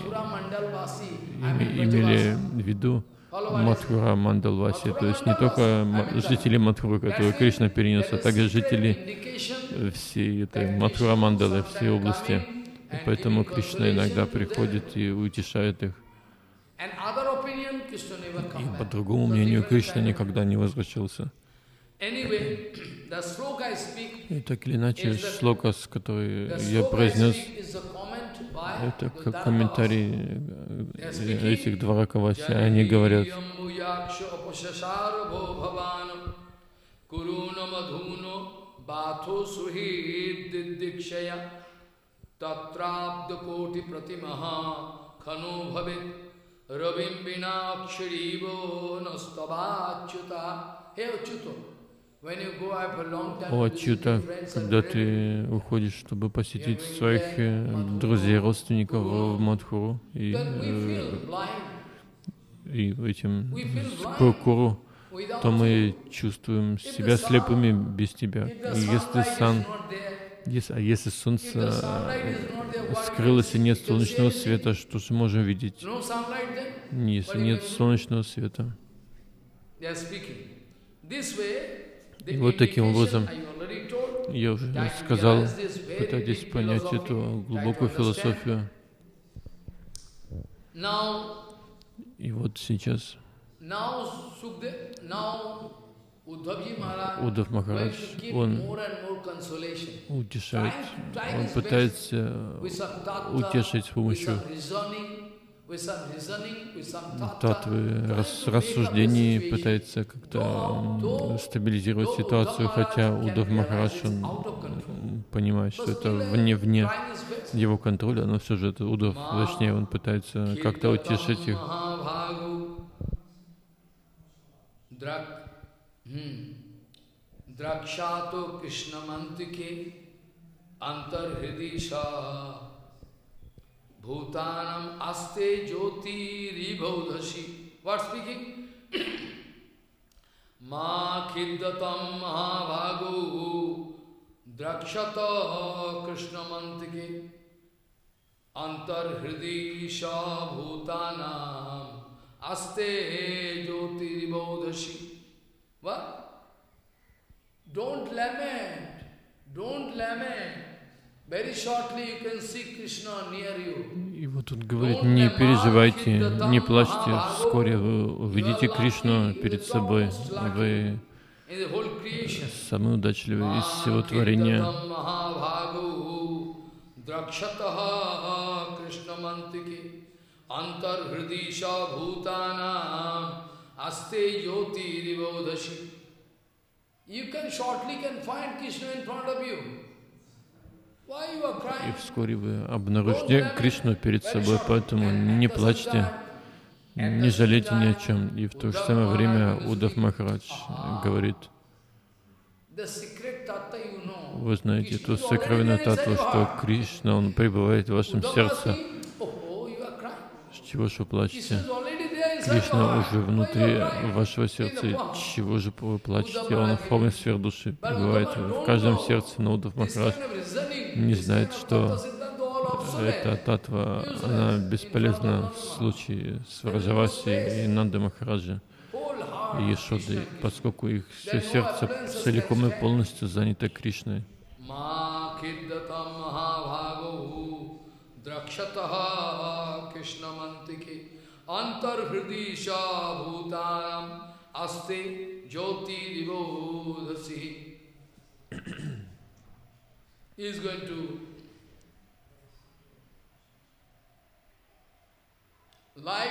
имели в виду Мадхура Мандалваси, то есть не только жители Мадхуры, которые Кришна перенес, а также жители всей этой Мадхура Мандалы, всей области. И поэтому Кришна иногда приходит и утешает их. И по другому мнению, Кришна никогда не возвращался. И так или иначе, шлока, с которой я произнес, это как комментарий этих Дваракаваси. Они говорят, о Achyuta, когда ты уходишь, чтобы посетить своих друзей, родственников в Мадхуру и, и этим Куру, то мы чувствуем себя слепыми без тебя. И если сан, если, а если солнце скрылось и нет солнечного света, что же можем видеть? Если нет солнечного света. И вот таким образом, я уже сказал, пытайтесь понять эту глубокую философию. И вот сейчас Уддав Махарадж, он утешает, он пытается утешить с помощью татвы, рас, рассуждений, пытается как-то стабилизировать ситуацию, хотя Уддав Махарадж, он понимает, что это вне, вне его контроля, но все же это Уддав, точнее, он пытается как-то утешить их. Дракшато Кришнамантике Антархридиша Bhutanam aste jyoti ribodhashi. What speaking? Ma khiddatam mahabhago drakshata krishnamantike antar hridi sha bhutanam aste jyoti ribodhashi. What? Don't lament. Don't lament. Very shortly you can see Krishna near you. И вот тут говорит, не переживайте, не плачьте, вскоре вы увидите Кришну перед собой. Вы самый удачливый из всего творения. You can shortly can find Krishna in front of you. Why you are crying? И вскоре вы обнаружите Кришну перед собой, поэтому не плачьте, не жалейте ни о чем. И в то же самое время Удав Махарадж говорит, вы знаете ту сокровенную татву, что Кришна, Он пребывает в вашем сердце. С чего же вы плачете? Кришна уже внутри вашего сердца. Чего же вы плачете? Он в форме сфер души пребывает в каждом сердце. Но Удав Махарадж не знает, что эта татва, она бесполезна в случае с Враджаваси и Нанды Махараджа и Ешодой, поскольку их все сердце целиком и полностью занято Кришной. Antar hridisha bhutanam aste jyoti ribodhasi. He is going to like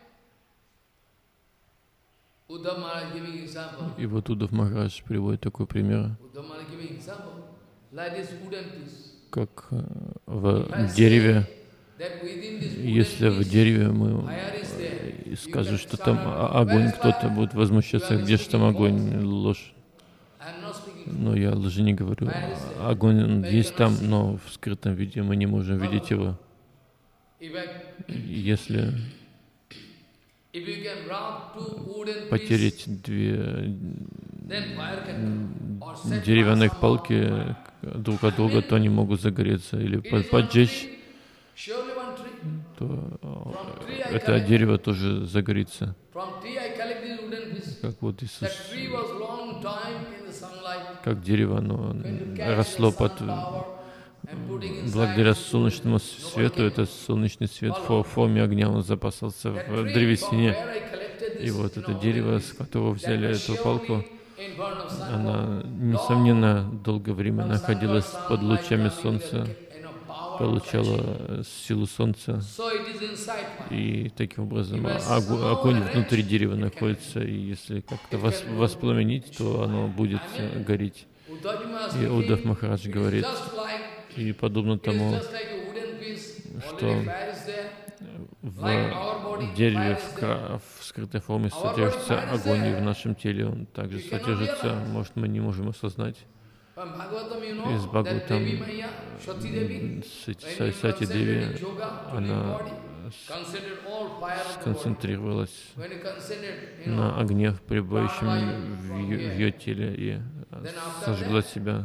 Uddhav Maharaj giving example. И вот Удав Махарадж приводит такой пример, Uddhav Maharaj giving example, like this wooden piece. как в дереве. Если в дереве мы скажем, что там огонь, кто-то будет возмущаться, где же там огонь, ложь. Но я лжи не говорю. Огонь он есть там, но в скрытом виде мы не можем видеть его. Если потереть две деревянных палки друг от друга, то они могут загореться или поджечь, то это дерево тоже загорится. Как вот Иисус, как дерево, оно росло под, благодаря солнечному свету, этот солнечный свет в форме огня, он запасался в древесине. И вот это дерево, с которого взяли эту палку, она, несомненно, долгое время находилась под лучами солнца, получала силу солнца, и таким образом огонь внутри дерева находится, и если как-то воспламенить, то оно будет гореть. И Удав Махарадж говорит, и подобно тому, что в дереве в, в скрытой форме содержится огонь, и в нашем теле он также содержится, может, мы не можем осознать. Из Бхагаватам Сати Деви, она сконцентрировалась на огне, пребывающем в ее, в ее теле, и сожгла себя.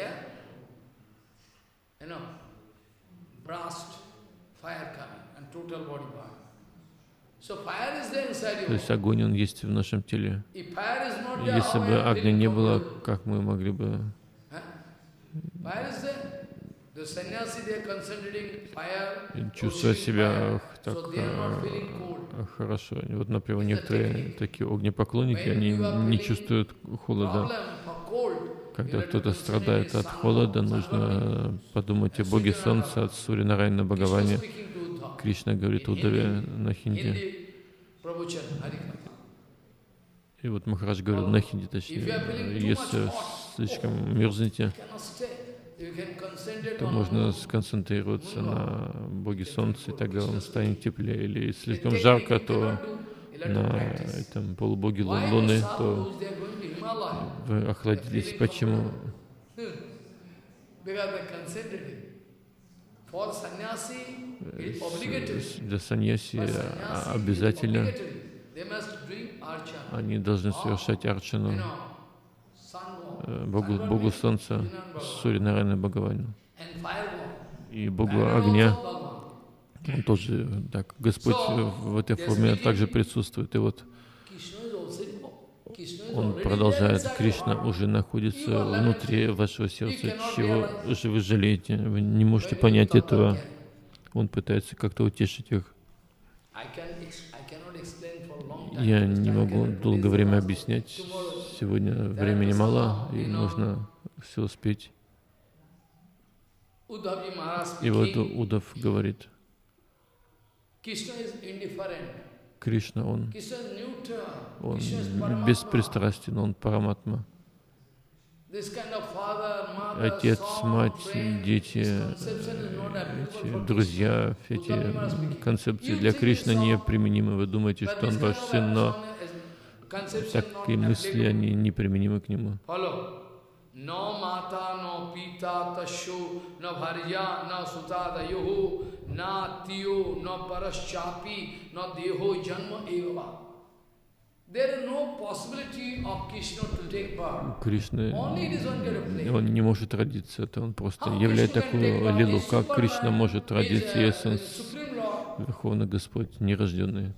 То есть огонь, он есть в нашем теле. Если бы огня не было, как мы могли бы... чувствовать себя так а, хорошо. Вот, например, некоторые такие огнепоклонники, они не чувствуют холода. Когда кто-то страдает от холода, нужно подумать о Боге Солнца, от Сури Нараяна Бхагаване. Кришна говорит Удаве на хинди. И вот Махарадж говорил на хинди, точнее, если слишком мерзнете, то можно сконцентрироваться на Боге Солнца, и тогда он станет теплее. Или слишком жарко, то на этом полубоге Луны, то вы охладились. Почему? Для саньяси обязательно они должны совершать арчану Богу, Богу Солнца, Сурья-Нараяна Бхагавану и Богу Огня. Он тоже, так, Господь в этой форме также присутствует. И вот Он продолжает, Кришна уже находится внутри вашего сердца. Чего же вы жалеете? Вы не можете понять этого. Он пытается как-то утешить их. Я не могу долгое время объяснять. Сегодня времени мало, и нужно все успеть. И вот Удав говорит, Кришна, Он, он беспристрастен, Он Параматма. Отец, мать, дети, эти друзья, эти концепции для Кришны неприменимы. Вы думаете, что Он ваш сын, но такие мысли, они неприменимы к Нему. No mata, no pita, tasho, no bharya, no suta dayoho, na tiyo, no paraschapi, no deho janma eva. There is no possibility of Krishna to take birth. Кришна, Он не может родиться, это Он просто являет такую лилу. Как Кришна может родиться, если Он Верховный Господь, нерожденный?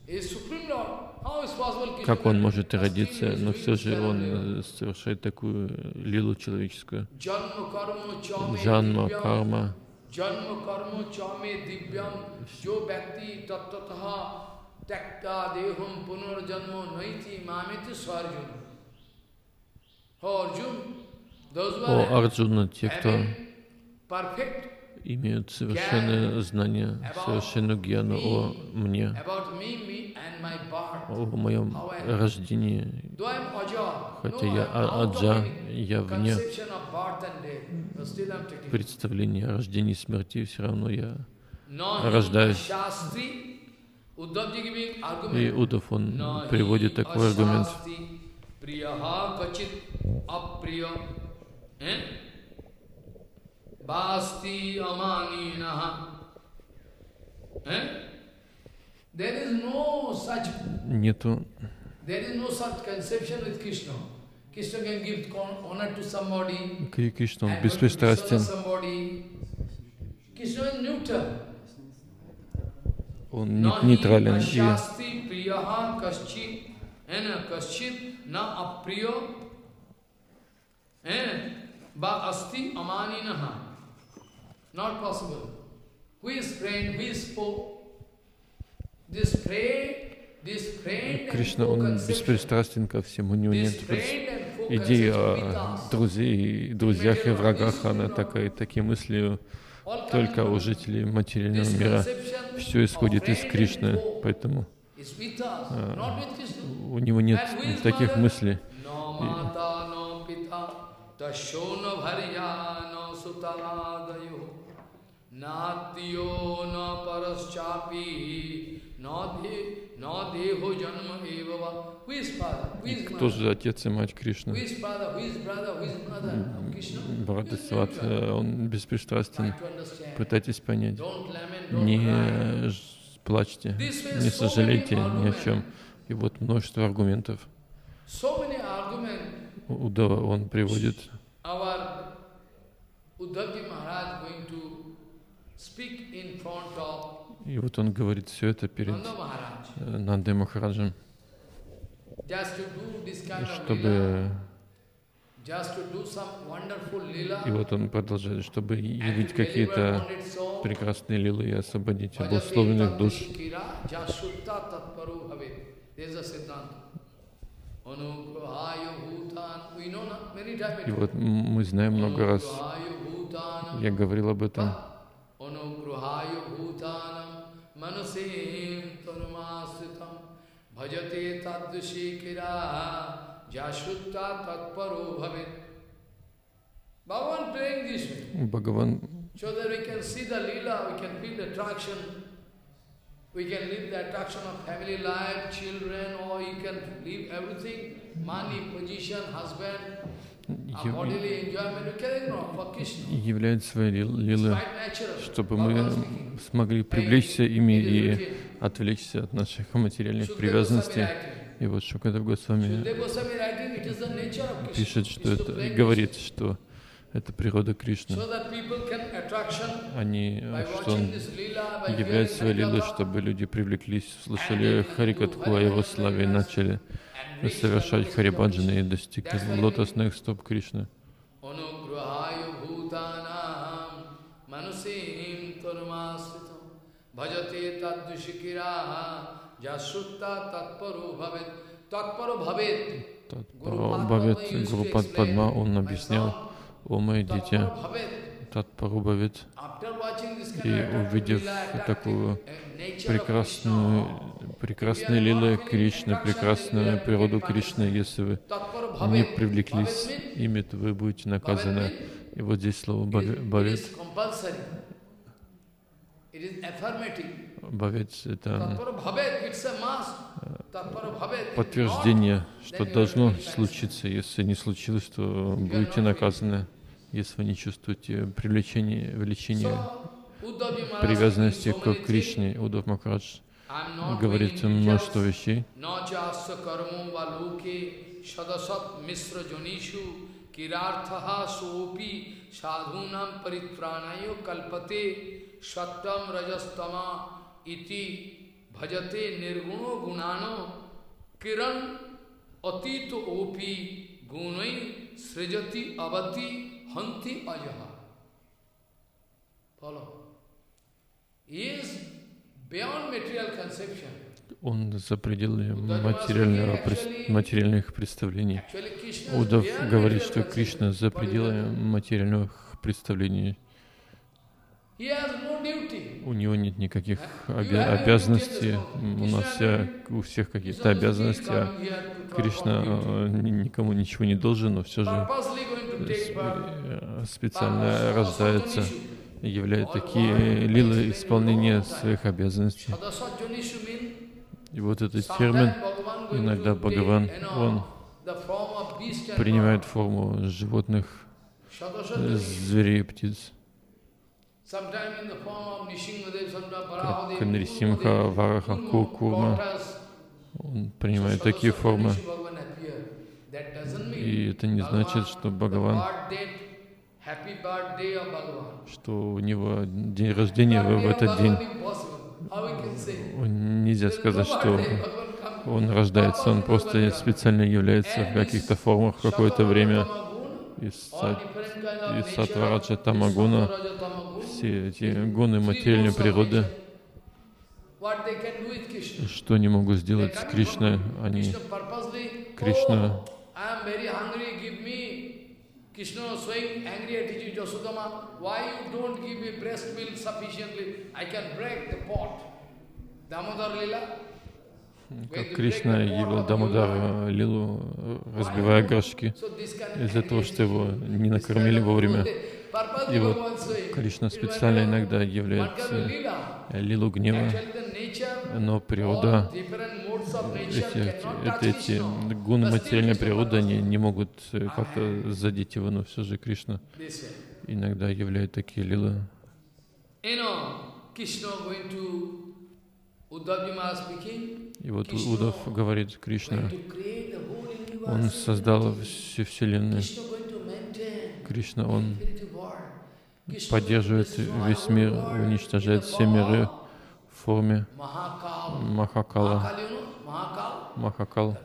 Как Он может родиться, но все же Он совершает такую лилу человеческую. Джанма, карма. О, Арджуна, те, кто имеют совершенное знание, совершенную гьяну о мне, о моем рождении. Хотя я аджа, я вне представления о рождении и смерти, все равно я рождаюсь. И Удав, он приводит такой аргумент. Basti amaninaha. There is no such. Нету. There is no such conception with Krishna. Krishna can give honor to somebody. Кришна, он беспристрастен. Krishna is neutral. Он нейтрален. Basti priyaha kaschit, ena kaschit na apriyo, eh, ba asti amaninaha. Not possible. Who is friend, who is foe? This friend, this friend Кришна, Он беспристрастен ко всему. У Него нет идеи о друзей, друзьях и врагах. Она такая, такие мысли только у жителей материального мира. Все исходит из Кришны, поэтому а, у Него нет таких мыслей. Natyo na paraschapi na deho janma evava. Who is father? Who is mother? Кто же отец и мать Кришны? Who is father? Who is brother? Who is mother of Krishna? Брат и сват, он беспристрастен. Пытайтесь понять. Не плачьте, не сожалейте ни о чем. И вот множество аргументов. Удава, он приводит. И вот он говорит все это перед Нандой Махараджем, чтобы... И вот он продолжает, чтобы явить какие-то прекрасные лилы и освободить обусловленных душ. И вот мы знаем много раз, я говорил об этом. Бхагаван We can live the attraction of family life, children, or you can leave everything, money, position, husband, являет свои лилы, чтобы мы смогли привлечься ими и отвлечься от наших материальных привязанностей. И вот Шукадев Госвами пишет, что это, и говорит, что это природа Кришны. Они, что он являет свои лилы, чтобы люди привлеклись, слышали Харикатху о его славе и начали совершать харибаджаны и достигли лотосных стоп Кришны. Татпарабхавет Гурупад Падма, он объяснял: «О мои дитя, Татпарабхавет». И увидев такую прекрасную, прекрасные лилы Кришны, прекрасную природу Кришны, если вы не привлеклись ими, то вы будете наказаны. И вот здесь слово «бхавет». Бхавет — это подтверждение, что должно случиться. Если не случилось, то будете наказаны, если вы не чувствуете привлечения, влечения, привязанности к Кришне. Удав Махарадж говорит множество вещей. Shattam rajastama iti bhajate nirguno gunano kiran atito opi gunai srijati avati hanti ajaha. Follow. He is beyond material conception. Он за пределы материального, материальных представлений. Удав говорит, что Кришна за пределы материальных представлений. У него нет никаких обя обязанностей. У нас вся, у всех какие-то обязанности, а Кришна никому ничего не должен, но все же специально рождается и являет такие лилы исполнения своих обязанностей. И вот этот термин, иногда Бхагаван, он принимает форму животных, зверей и птиц. Как Нрисимха, Вараха, Курма, он принимает такие формы. И это не значит, что Бхагаван, что у него день рождения в этот день. Нельзя сказать, что он рождается, он просто специально является в каких-то формах в какое-то время. Из Сатвараджа Тамагуна, все эти гуны материальной природы, что они могут сделать с Кришной? Они, Кришна, как Кришна явил Дамодар лилу, разбивая горшки, из-за того, что его не накормили вовремя. И вот Кришна специально иногда являет лилу гнева, но природа, эти, эти, эти гуны материальной природы, они не могут как-то задеть его, но все же Кришна иногда являет такие лилы. И вот Удав говорит, Кришна, он создал всю Вселенную. Кришна, он поддерживает весь мир, уничтожает все миры в форме Махакала. Махакал.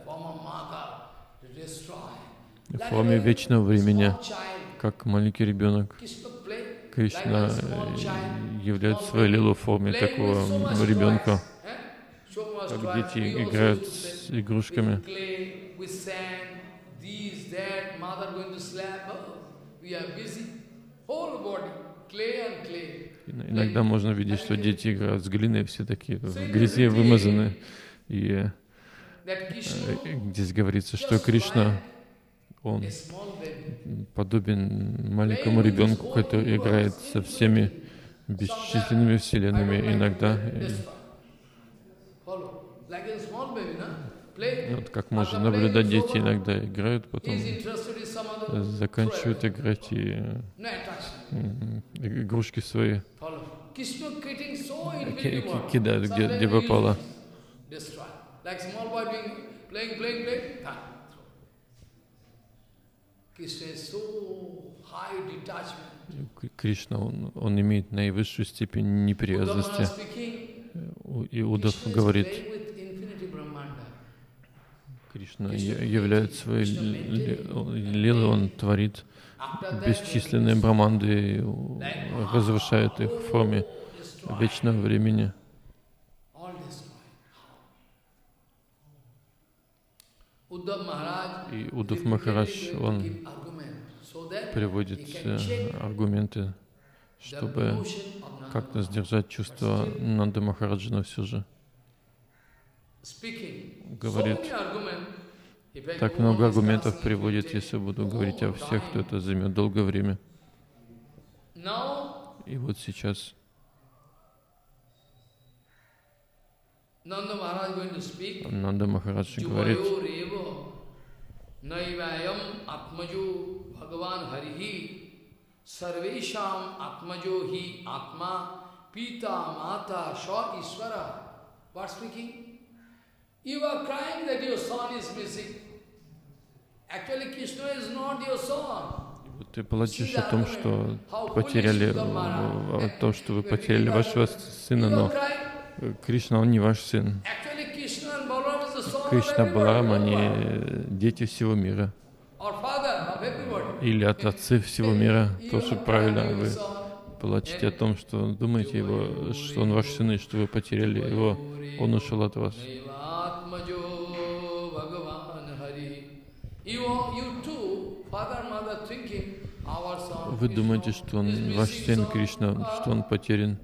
В форме вечного времени, как маленький ребенок. Кришна являет свою лилу в форме такого ребенка, как дети играют с игрушками. Иногда можно видеть, что дети играют с глиной, все такие в грязи вымазаны. И здесь говорится, что Кришна, он подобен маленькому ребенку, который играет со всеми бесчисленными вселенными. Иногда, вот как можно наблюдать, дети иногда играют, потом заканчивают играть и игрушки свои кидают, где, где попало. Кришна, он, он имеет наивысшую степень непривязанности. Иудов говорит, Кришна являет свои лилы, он творит бесчисленные браманды и разрушает их в форме вечного времени. И Уддав Махарадж, он приводит аргументы, чтобы как-то сдержать чувство Нанды Махараджана все же. Говорит, так много аргументов приводит, если буду говорить о всех, то это займет долгое время. И вот сейчас Нанда Махарадж говорит, Sarvesham Atmajo hi Atma Pita Mata Sha Ishvara. What speaking? You are crying that your son is missing. Actually, Krishna is not your son. Ты плачешь о том, что потеряли, о том, что вы потеряли вашего сына, но Кришна, он не ваш сын. Кришна, Баларам, они дети всего мира. Или от отцы всего мира, тоже правильно. Вы плачете о том, что думаете его, что он ваш сын, и что вы потеряли его, он ушел от вас. Вы думаете, что он ваш сын, Кришна, что он потерян.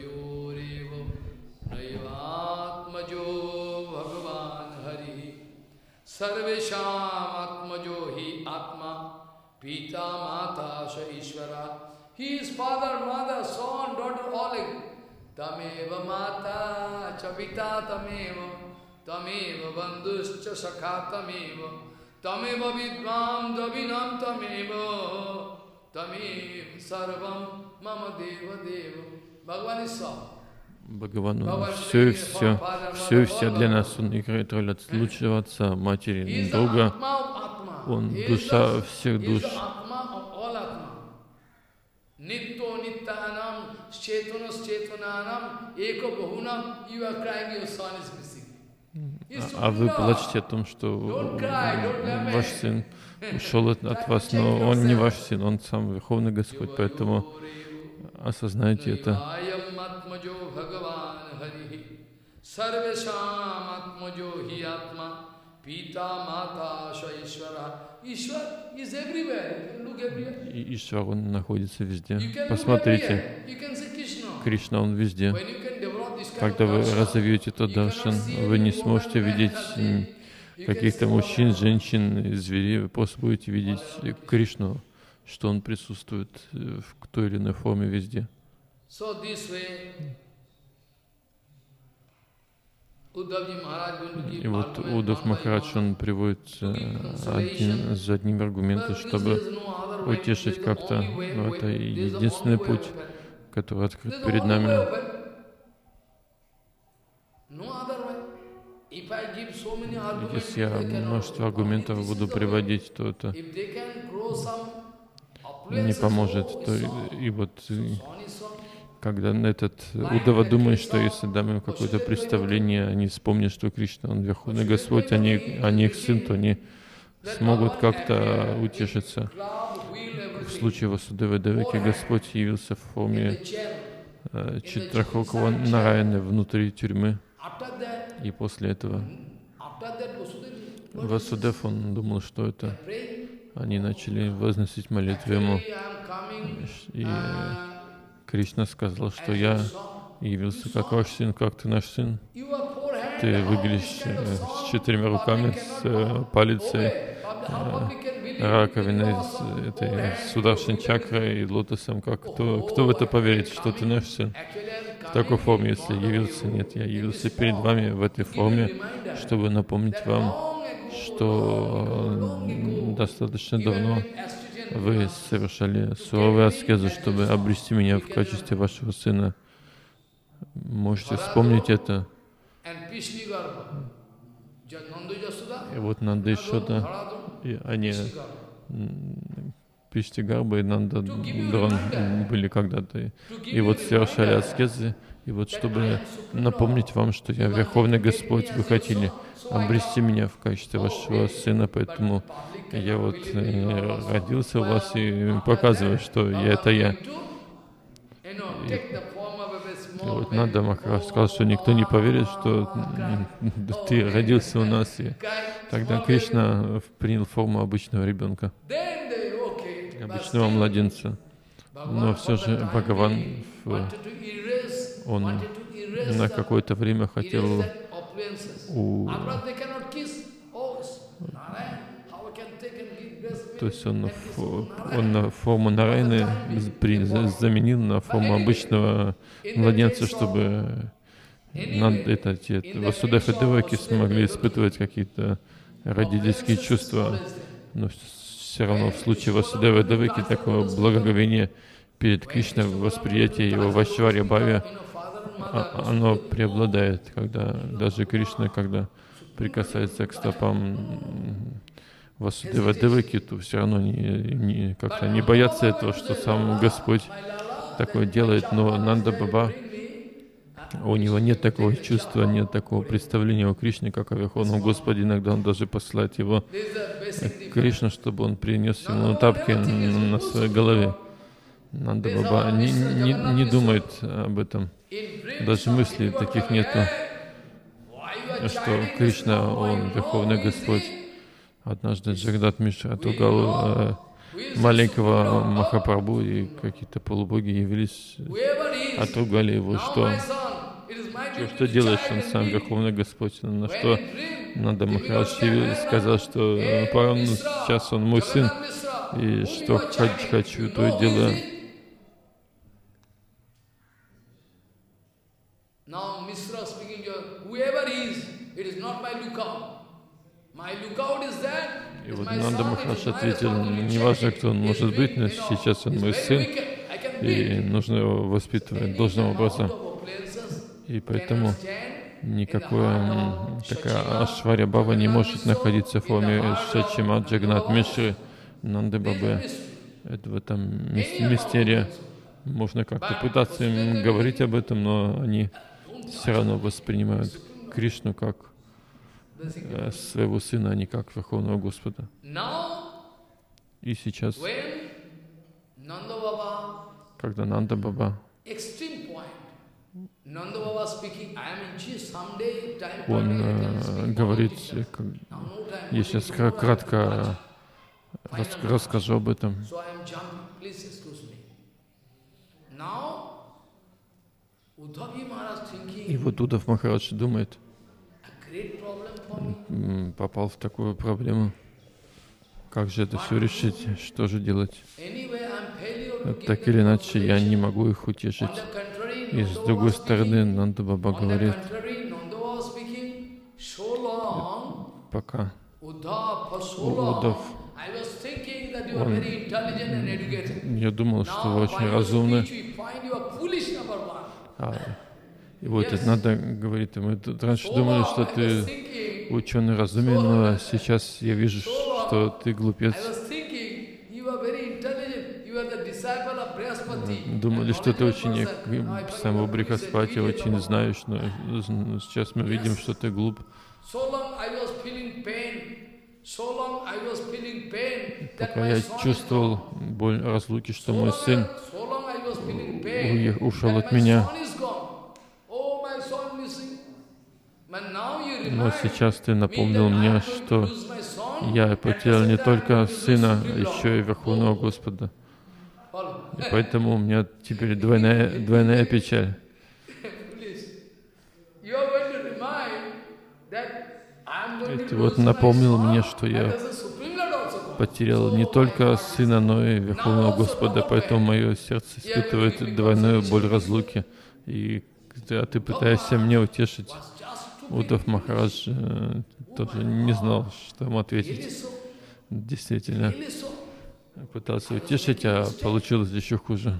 Sarvesham Atmajo hi Atma Pita Mata Sha Ishvara. He is father, mother, son, daughter, all. Tameva Mata Chavita Tameva Tameva Bandhuscha Sakha Tameva Tameva Vidvam Davinam Tameva Tamev Sarvam Mama Deva Deva. Bhagavan is so. Бхагавану все и все, все и вся для нас. Он играет роль от лучшего отца, матери, друга. Он душа всех душ. А вы плачете о том, что ваш сын ушел от вас, но он не ваш сын, он сам Верховный Господь, поэтому осознайте это. Sarvesham Atmajo hi Atma Pita Mata Sha Ishvara. Ishwar is everywhere. Look everywhere. И Ишвар, он находится везде. Посмотрите, Кришна, он везде. Когда вы разовьете тот даршан, вы не сможете видеть каких-то мужчин, женщин, зверей, вы просто будете видеть Кришну, что он присутствует в той или иной форме везде. И вот Уддав Махарадж, он приводит один за одним аргументы, чтобы утешить как-то. Но это единственный путь, который открыт перед нами. Если я множество аргументов буду приводить, то это не поможет. То и вот когда этот Уддава думает, что если дам им какое-то представление, они вспомнят, что Кришна, он Верховный Господь, они, они их сын, то они смогут как-то утешиться. В случае Васудевы Деваки Господь явился в форме э, Читрахокова Нараяны внутри тюрьмы. И после этого Васудев, он думал, что это. Они начали возносить молитву ему. И Кришна сказал, что я явился как ваш сын, как ты наш сын. Ты выглядишь э, с четырьмя руками, с э, палицей, э, раковиной, с, этой Сударшан чакрой и лотосом. Как, кто, кто в это поверит, что ты наш сын? В такой форме, если явился, нет, я явился перед вами в этой форме, чтобы напомнить вам, что достаточно давно вы совершали суровую аскезу, чтобы обрести меня в качестве вашего сына. Можете вспомнить это. И вот Нанда и Йошода, и они, Пиштигарба и Нанда Дрон были когда-то. И вот совершали аскезы. И вот чтобы напомнить вам, что я Верховный Господь, вы хотели обрести меня в качестве вашего сына, поэтому я вот э, родился у вас и показываю, что я это я. И, и вот Нанда Махарадж сказал, что никто не поверит, что ты родился у нас. И тогда Кришна принял форму обычного ребенка, обычного младенца. Но все же Бхагаван, он на какое-то время хотел у... То есть он, он форму Нарайны заменил на форму обычного младенца, чтобы это, те, Васудев и Деваки смогли испытывать какие-то родительские чувства. Но все равно в случае Васудева и Деваки такое благоговение перед Кришной, восприятие его в Айшварья-бхаве, оно преобладает, когда даже Кришна, когда прикасается к стопам Васудева Деваки, то все равно не, не, как-то не боятся этого, что сам Господь такое делает. Но Нанда Баба, у него нет такого чувства, нет такого представления о Кришне, как о Верховном Господе. Иногда он даже посылает его к Кришне, чтобы он принес ему тапки на своей голове. Нанда Баба не, не, не думает об этом. Даже мыслей таких нету, что Кришна, он Верховный Господь. Однажды Джагдат Мишра отругал э, маленького Махапрабху, и какие-то полубоги явились, отругали его, что, что, что делаешь, он сам Верховный Господь. На что Нанда Махарадж сказал, что ну, сейчас он мой сын, и что хочу, то и делаю. И вот Нанда Махарадж ответил, не важно, кто он может быть, но сейчас он мой сын, и нужно его воспитывать должным образом. И поэтому никакая такая Ашварья Бхава не может находиться в форме Шачимат Джагнат Мишры Нанды Бабы. Это в этом мистерия. Можно как-то пытаться им говорить об этом, но они все равно воспринимают Кришну как своего сына, а не как Верховного Господа. И сейчас, когда Нанда Баба, он э, говорит, как, я сейчас кратко рас, расскажу об этом. И вот Удав Махарадж думает, попал в такую проблему. Как же это все решить? Что же делать? Так или иначе, я не могу их утешить. И с другой стороны, Нанда Баба говорит, пока Удав, он, я думал, что вы очень разумны. А, и вот это надо говорить, мы тут раньше думали, что ты ученый разумен, но сейчас я вижу, что ты глупец. Думали, что ты ученик самого Брихаспати, очень знаешь, но сейчас мы видим, что ты глуп. Пока я чувствовал боль разлуки, что мой сын ушел от меня. Но сейчас ты напомнил мне, что я потерял не только сына, а еще и Верховного Господа. И поэтому у меня теперь двойная, двойная печаль. И ты вот напомнил мне, что я потерял не только сына, но и Верховного Господа, поэтому мое сердце испытывает двойную боль разлуки. И ты, ты пытаешься мне утешить. Удав Махарадж тоже не знал, что ему ответить. Действительно, пытался утешить, а получилось еще хуже.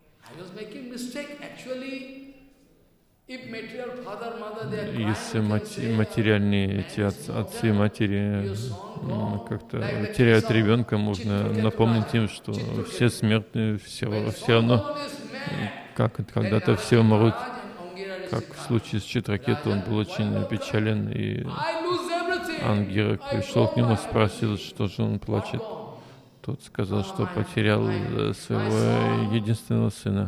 Если материальные эти отцы и матери как-то теряют ребенка, можно напомнить им, что все смертные, все, все равно, как когда-то все умрут. Как в случае с Читракету, он был очень опечален, и Ангира пришел к нему, спросил, что же он плачет. Тот сказал, что потерял своего единственного сына.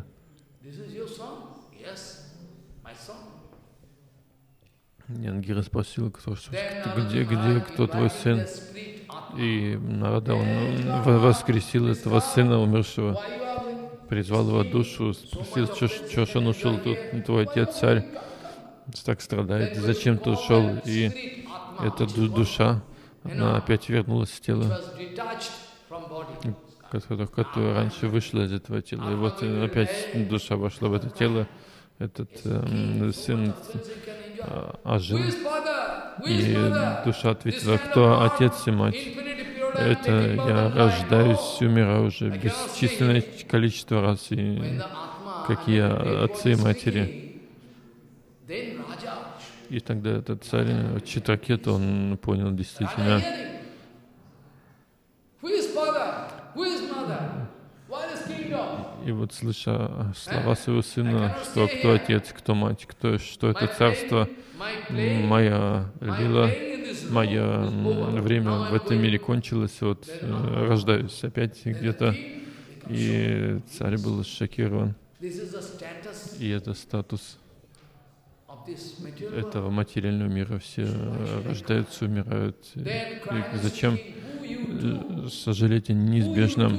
И Ангира спросил, кто, что, где, где, кто твой сын? И Нарада, он воскресил этого сына умершего, призвал его душу, спросил, что ж он ушел, тут твой отец царь так страдает, зачем ты ушел? И эта душа, она опять вернулась в тело, которая, которая раньше вышла из этого тела. И вот опять душа вошла в это тело, этот э, сын э, ожил, и душа ответила, кто отец и мать? Это я рождаюсь, умираю уже бесчисленное количество раз, и какие отцы и матери. И тогда этот царь Читракета, он понял действительно, и вот слыша слова своего сына, что кто отец, кто мать, кто, что это царство, моя лила, мое время в этом мире кончилось, вот рождаюсь опять где-то. И царь был шокирован. И это статус этого материального мира. Все рождаются, умирают. И зачем сожалеть о неизбежном?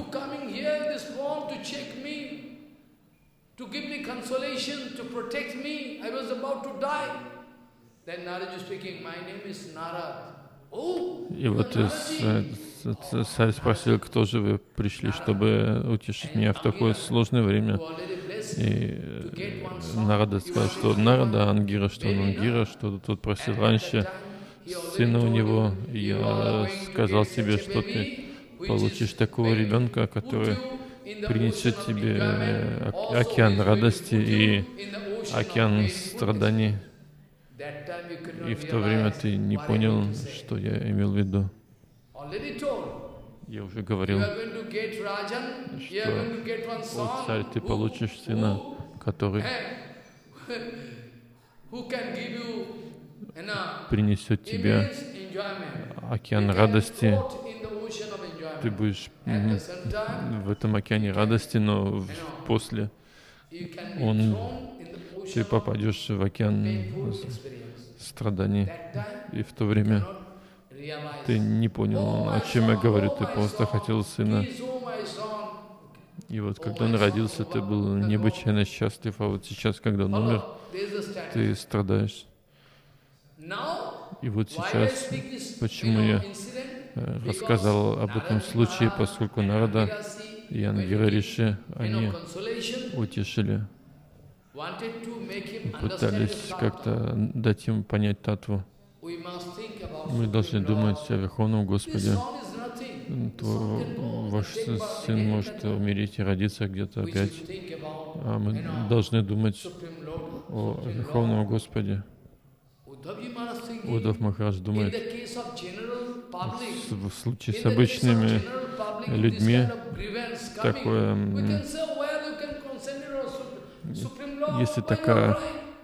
И вот царь спросил, кто же вы пришли, чтобы утешить меня в такое сложное время. И Нарада сказал, что Нарада, Ангира, что он Ангира, что тот просил раньше сына у него. И я сказал тебе, что ты получишь такого ребенка, который принесет тебе океан радости и океан страданий. И в то время ты не понял, что я имел в виду. Я уже говорил, что, о царь, ты получишь сына, который принесет тебе океан радости. Ты будешь в этом океане радости, но после он, ты попадешь в океан страданий. И в то время ты не понял, о чем я говорю, ты просто хотел сына. И вот когда он родился, ты был необычайно счастлив, а вот сейчас, когда он умер, ты страдаешь. И вот сейчас, почему я рассказал об этом случае, поскольку Нарада и Ангира Риши, они утешили, пытались как-то дать им понять татву. Мы должны думать о Верховном Господе. Ваш сын может умереть и родиться где-то опять. А мы должны думать о Верховном Господе. Удав Махарадж думает, в случае с обычными людьми такое, если такая,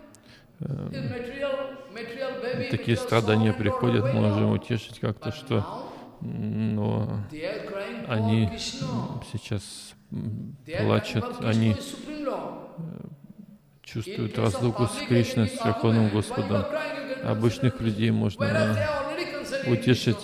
такие страдания приходят, мы можем утешить как-то, что но они сейчас плачут, они чувствуют разлуку с Кришной, с Верховным Господом. Обычных людей можно утешить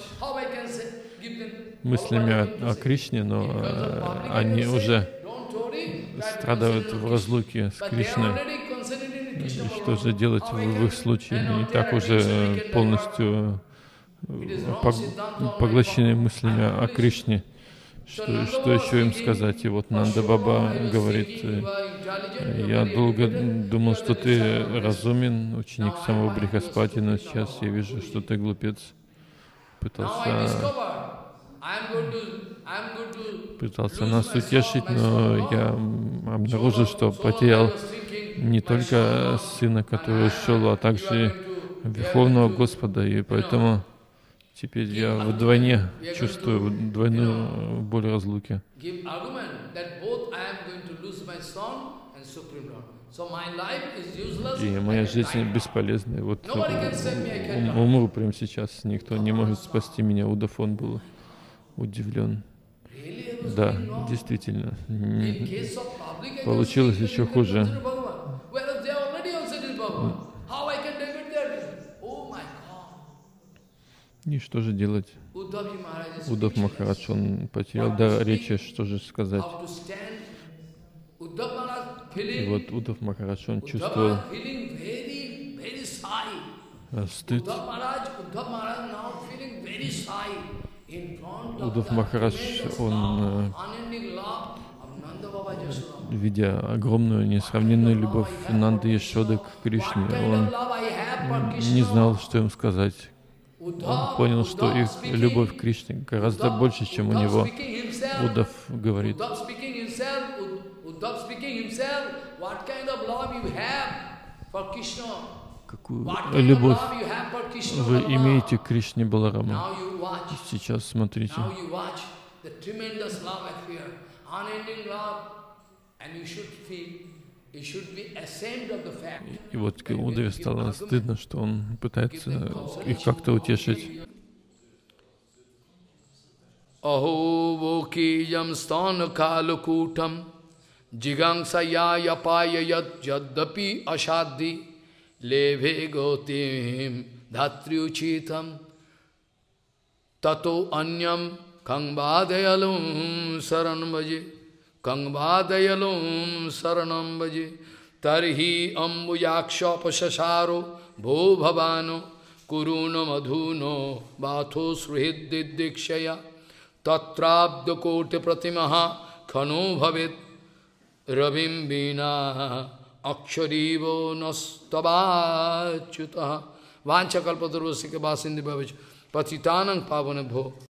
мыслями о, о Кришне, но они уже страдают в разлуке с Кришной. И что же делать в, в их случае? Они и так уже полностью поглощены мыслями о Кришне. Что, что еще им сказать? И вот Нанда Баба говорит, я долго думал, что ты разумен, ученик самого Брихаспати, но сейчас я вижу, что ты глупец. Пытался пытался нас утешить, но я обнаружил, что потерял не только Сына, который ушел, а также Верховного Господа, и поэтому теперь я вдвойне чувствую двойную боль разлуки. И моя жизнь бесполезна. Вот ум, умру прямо сейчас. Никто не может спасти меня. Удафон был удивлен. Да, действительно. Получилось еще хуже. И что же делать? Удав Махарадж, он потерял дар речи, что же сказать. И вот Удав Махарадж, он чувствовал стыд. Удав Махарадж, он, видя огромную, несравненную любовь Нанды и Йашоды к Кришне, он не знал, что им сказать. Он понял, что их любовь к Кришне гораздо больше, чем у него. Удав говорит: какую любовь вы имеете к Кришне Баларама? Сейчас смотрите. И вот Удаве стало стыдно, что он пытается их как-то утешить. Aho vokiyam stana kalakootam jigangsaya yapaya yad jadapi ashaddi leve gotim dhatriuchitam tato anyam kangbadayalum saranam bhaje kangbadayalum saranam bhaje tarhi ambuyaksha pasasaro bho bhavano kuruna madhuno batho sruhiddidikshaya tatrabda kote pratimaha khano bhavet ravim vina aksharivo nastabachyutaha vancha kalpatarvasika basindi bhavich patitanang pavanabho.